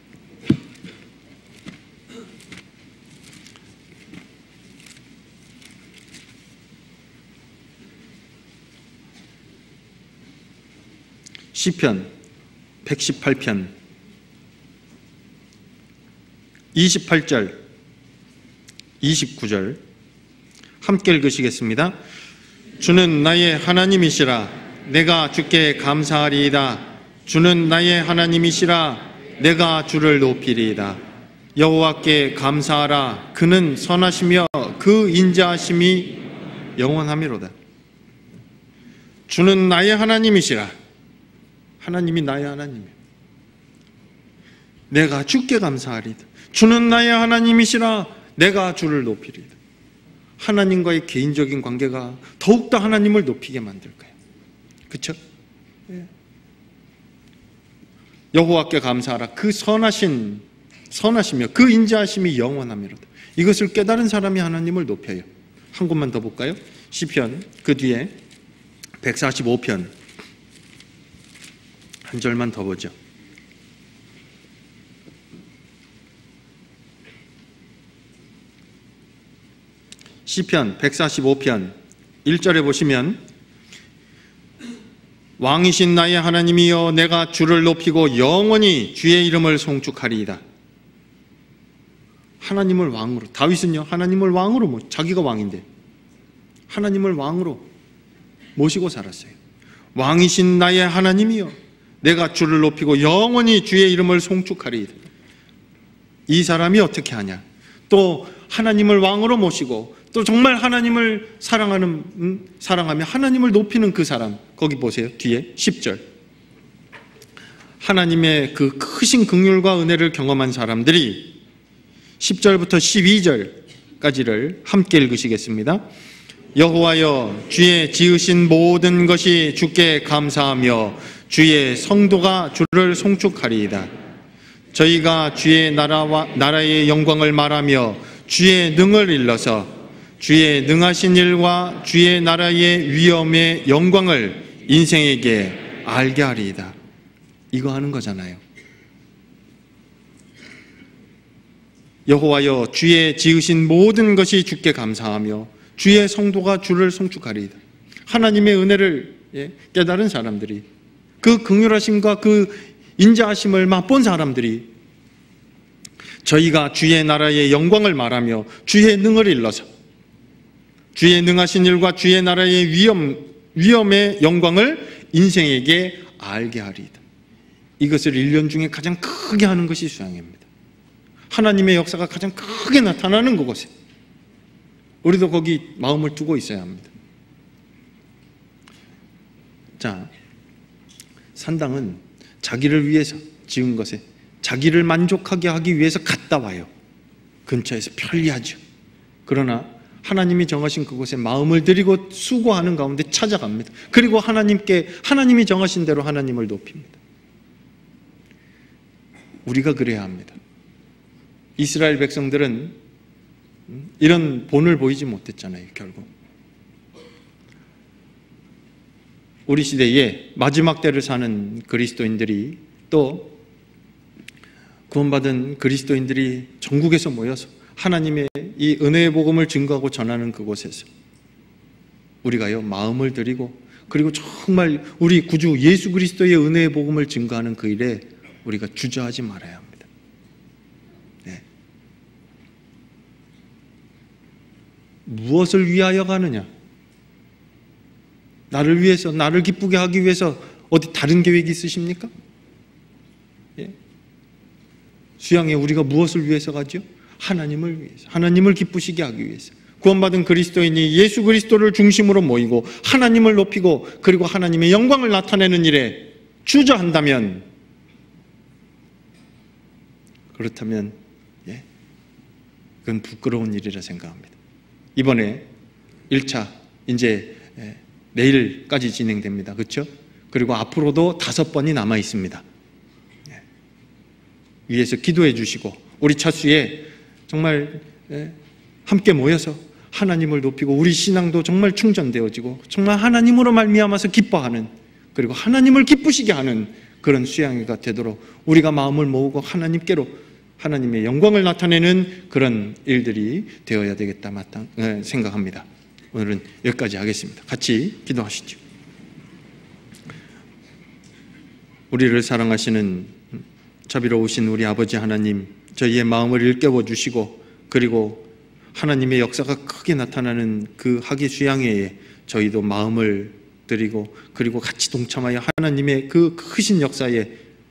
시편 118편 28절 29절 함께 읽으시겠습니다. 주는 나의 하나님이시라. 내가 주께 감사하리이다. 주는 나의 하나님이시라. 내가 주를 높이리이다. 여호와께 감사하라. 그는 선하시며 그 인자하심이 영원하미로다. 주는 나의 하나님이시라. 하나님이 나의 하나님이에요. 내가 주께 감사하리이다. 주는 나의 하나님이시라. 내가 주를 높이리이다. 하나님과의 개인적인 관계가 더욱더 하나님을 높이게 만들 거예요. 그렇죠? 여호와께 감사하라. 그 선하시며 그 인자하심이 영원하미로다. 이것을 깨달은 사람이 하나님을 높여요. 한 곳만 더 볼까요? 시편 그 뒤에 145편 한 절만 더 보죠. 시편 145편 1절에 보시면 왕이신 나의 하나님이여 내가 주를 높이고 영원히 주의 이름을 송축하리이다. 하나님을 왕으로, 다윗은요 하나님을 왕으로, 자기가 왕인데 하나님을 왕으로 모시고 살았어요. 왕이신 나의 하나님이여 내가 주를 높이고 영원히 주의 이름을 송축하리이다. 이 사람이 어떻게 하냐? 또 하나님을 왕으로 모시고 또 정말 하나님을 사랑하며 하나님을 높이는 그 사람, 거기 보세요. 뒤에 10절. 하나님의 그 크신 긍휼과 은혜를 경험한 사람들이 10절부터 12절까지를 함께 읽으시겠습니다. 여호와여 주의 지으신 모든 것이 주께 감사하며 주의 성도가 주를 송축하리이다. 저희가 주의 나라의 영광을 말하며 주의 능을 일러서 주의 능하신 일과 주의 나라의 위엄의 영광을 인생에게 알게 하리이다. 이거 하는 거잖아요. 여호와여 주의 지으신 모든 것이 주께 감사하며 주의 성도가 주를 송축하리이다. 하나님의 은혜를 깨달은 사람들이, 그 긍휼하심과 그 인자하심을 맛본 사람들이 저희가 주의 나라의 영광을 말하며 주의 능을 일러서 주의 능하신 일과 주의 나라의 위엄의 영광을 인생에게 알게 하리이다. 이것을 1년 중에 가장 크게 하는 것이 수양회입니다. 하나님의 역사가 가장 크게 나타나는 그곳에 우리도 거기 마음을 두고 있어야 합니다. 자, 산당은 자기를 위해서 지은 것에 자기를 만족하게 하기 위해서 갔다 와요. 근처에서 편리하죠. 그러나 하나님이 정하신 그곳에 마음을 들이고 수고하는 가운데 찾아갑니다. 그리고 하나님이 정하신 대로 하나님을 높입니다. 우리가 그래야 합니다. 이스라엘 백성들은 이런 본을 보이지 못했잖아요. 결국 우리 시대에 마지막 때를 사는 그리스도인들이, 또 구원받은 그리스도인들이 전국에서 모여서 하나님의 이 은혜의 복음을 증거하고 전하는 그곳에서 우리가요 마음을 들이고, 그리고 정말 우리 구주 예수 그리스도의 은혜의 복음을 증거하는 그 일에 우리가 주저하지 말아야 합니다. 네. 무엇을 위하여 가느냐? 나를 위해서, 나를 기쁘게 하기 위해서 어디 다른 계획이 있으십니까? 예? 수양에 우리가 무엇을 위해서 가죠? 하나님을 위해서, 하나님을 기쁘시게 하기 위해서. 구원받은 그리스도인이 예수 그리스도를 중심으로 모이고 하나님을 높이고 그리고 하나님의 영광을 나타내는 일에 주저한다면, 그렇다면 그건 부끄러운 일이라 생각합니다. 이번에 1차 이제 내일까지 진행됩니다. 그렇죠? 그리고 앞으로도 5번이 남아 있습니다. 위에서 기도해 주시고 우리 차수에 정말 함께 모여서 하나님을 높이고 우리 신앙도 정말 충전되어지고 정말 하나님으로 말미암아서 기뻐하는, 그리고 하나님을 기쁘시게 하는 그런 수양회가 되도록 우리가 마음을 모으고 하나님께로 하나님의 영광을 나타내는 그런 일들이 되어야 되겠다 생각합니다. 오늘은 여기까지 하겠습니다. 같이 기도하시죠. 우리를 사랑하시는 자비로우신 우리 아버지 하나님, 저희의 마음을 일깨워 주시고 그리고 하나님의 역사가 크게 나타나는 그 하기 수양회에 저희도 마음을 드리고 그리고 같이 동참하여 하나님의 그 크신 역사에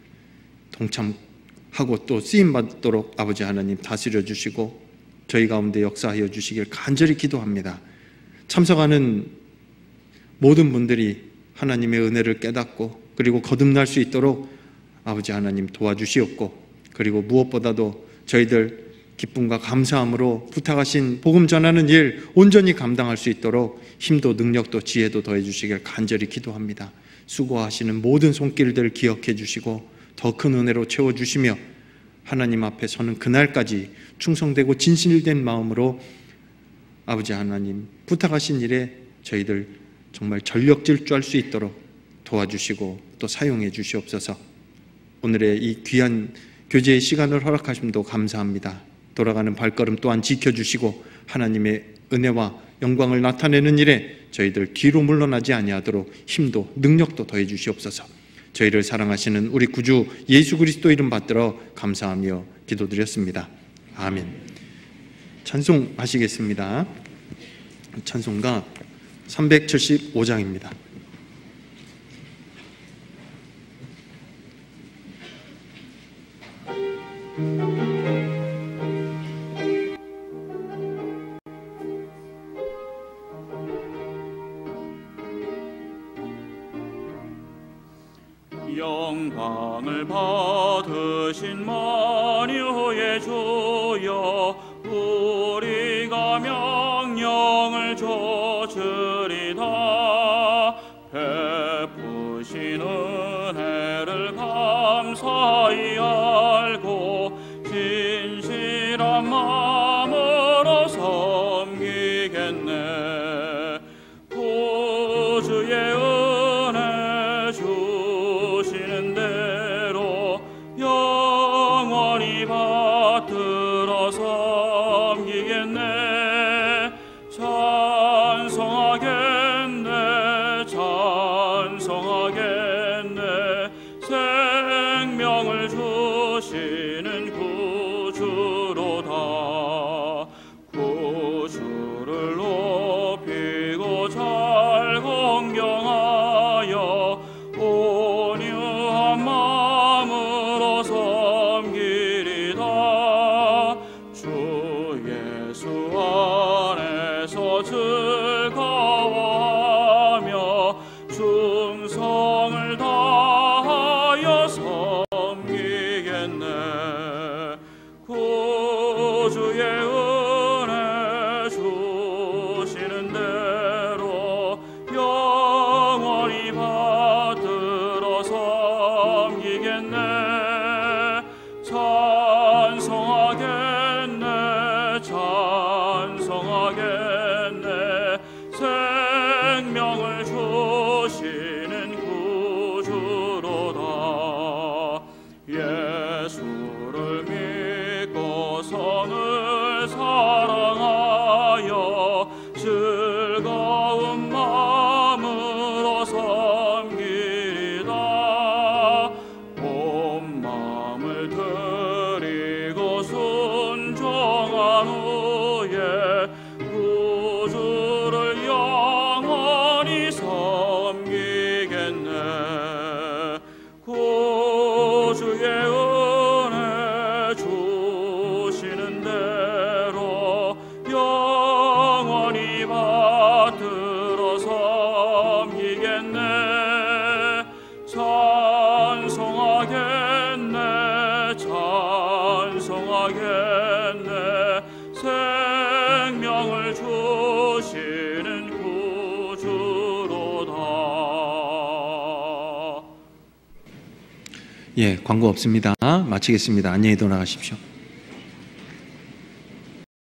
동참하고 또 쓰임받도록 아버지 하나님 다스려 주시고 저희 가운데 역사하여 주시길 간절히 기도합니다. 참석하는 모든 분들이 하나님의 은혜를 깨닫고 그리고 거듭날 수 있도록 아버지 하나님 도와주시옵고 그리고 무엇보다도 저희들 기쁨과 감사함으로 부탁하신 복음 전하는 일 온전히 감당할 수 있도록 힘도 능력도 지혜도 더해 주시길 간절히 기도합니다. 수고하시는 모든 손길들 기억해 주시고 더 큰 은혜로 채워 주시며 하나님 앞에 서는 그날까지 충성되고 진실된 마음으로 아버지 하나님 부탁하신 일에 저희들 정말 전력 질주할 수 있도록 도와주시고 또 사용해 주시옵소서. 오늘의 이 귀한 교제의 시간을 허락하심도 감사합니다. 돌아가는 발걸음 또한 지켜주시고 하나님의 은혜와 영광을 나타내는 일에 저희들 뒤로 물러나지 아니하도록 힘도 능력도 더해 주시옵소서. 저희를 사랑하시는 우리 구주 예수 그리스도 이름 받들어 감사하며 기도드렸습니다. 아멘. 찬송하시겠습니다. 찬송가 375장입니다. 영광을 받으신 만유의 주여 우리가 명령을 좇으리다. 베푸신 은혜를 감사히 알고 진실한 마음으로 섬기겠네. 구주의 은혜 주시는 대로 영원히 받들어 섬기겠네. 찬송하겠네 찬송하겠네. 생명을 주시는 구주로다. 구주를 높이고 잘 공경하여 온유한 마음으로 섬기리다. 주 예수 안에서 즐거워하며 충성을 다하여 섬기겠네. 구주의 은혜 주시는 대로 영원히 받들어 섬기겠네. 찬송하겠네 찬송하겠네. 생명을 주시는 구주로다. 예수를 믿고 성을 사랑하여 즐거운 마음으로 섬기리다. 온 마음을 드리고 순종한 후에 구주를 영원히 섬기겠네. 구주의 은혜 주시는 대로 영원히 받들어 섬기겠네. 찬송하겠네 찬송하겠네. 생명을 주시는 구주로다. 예, 광고 없습니다. 마치겠습니다. 안녕히 돌아가십시오.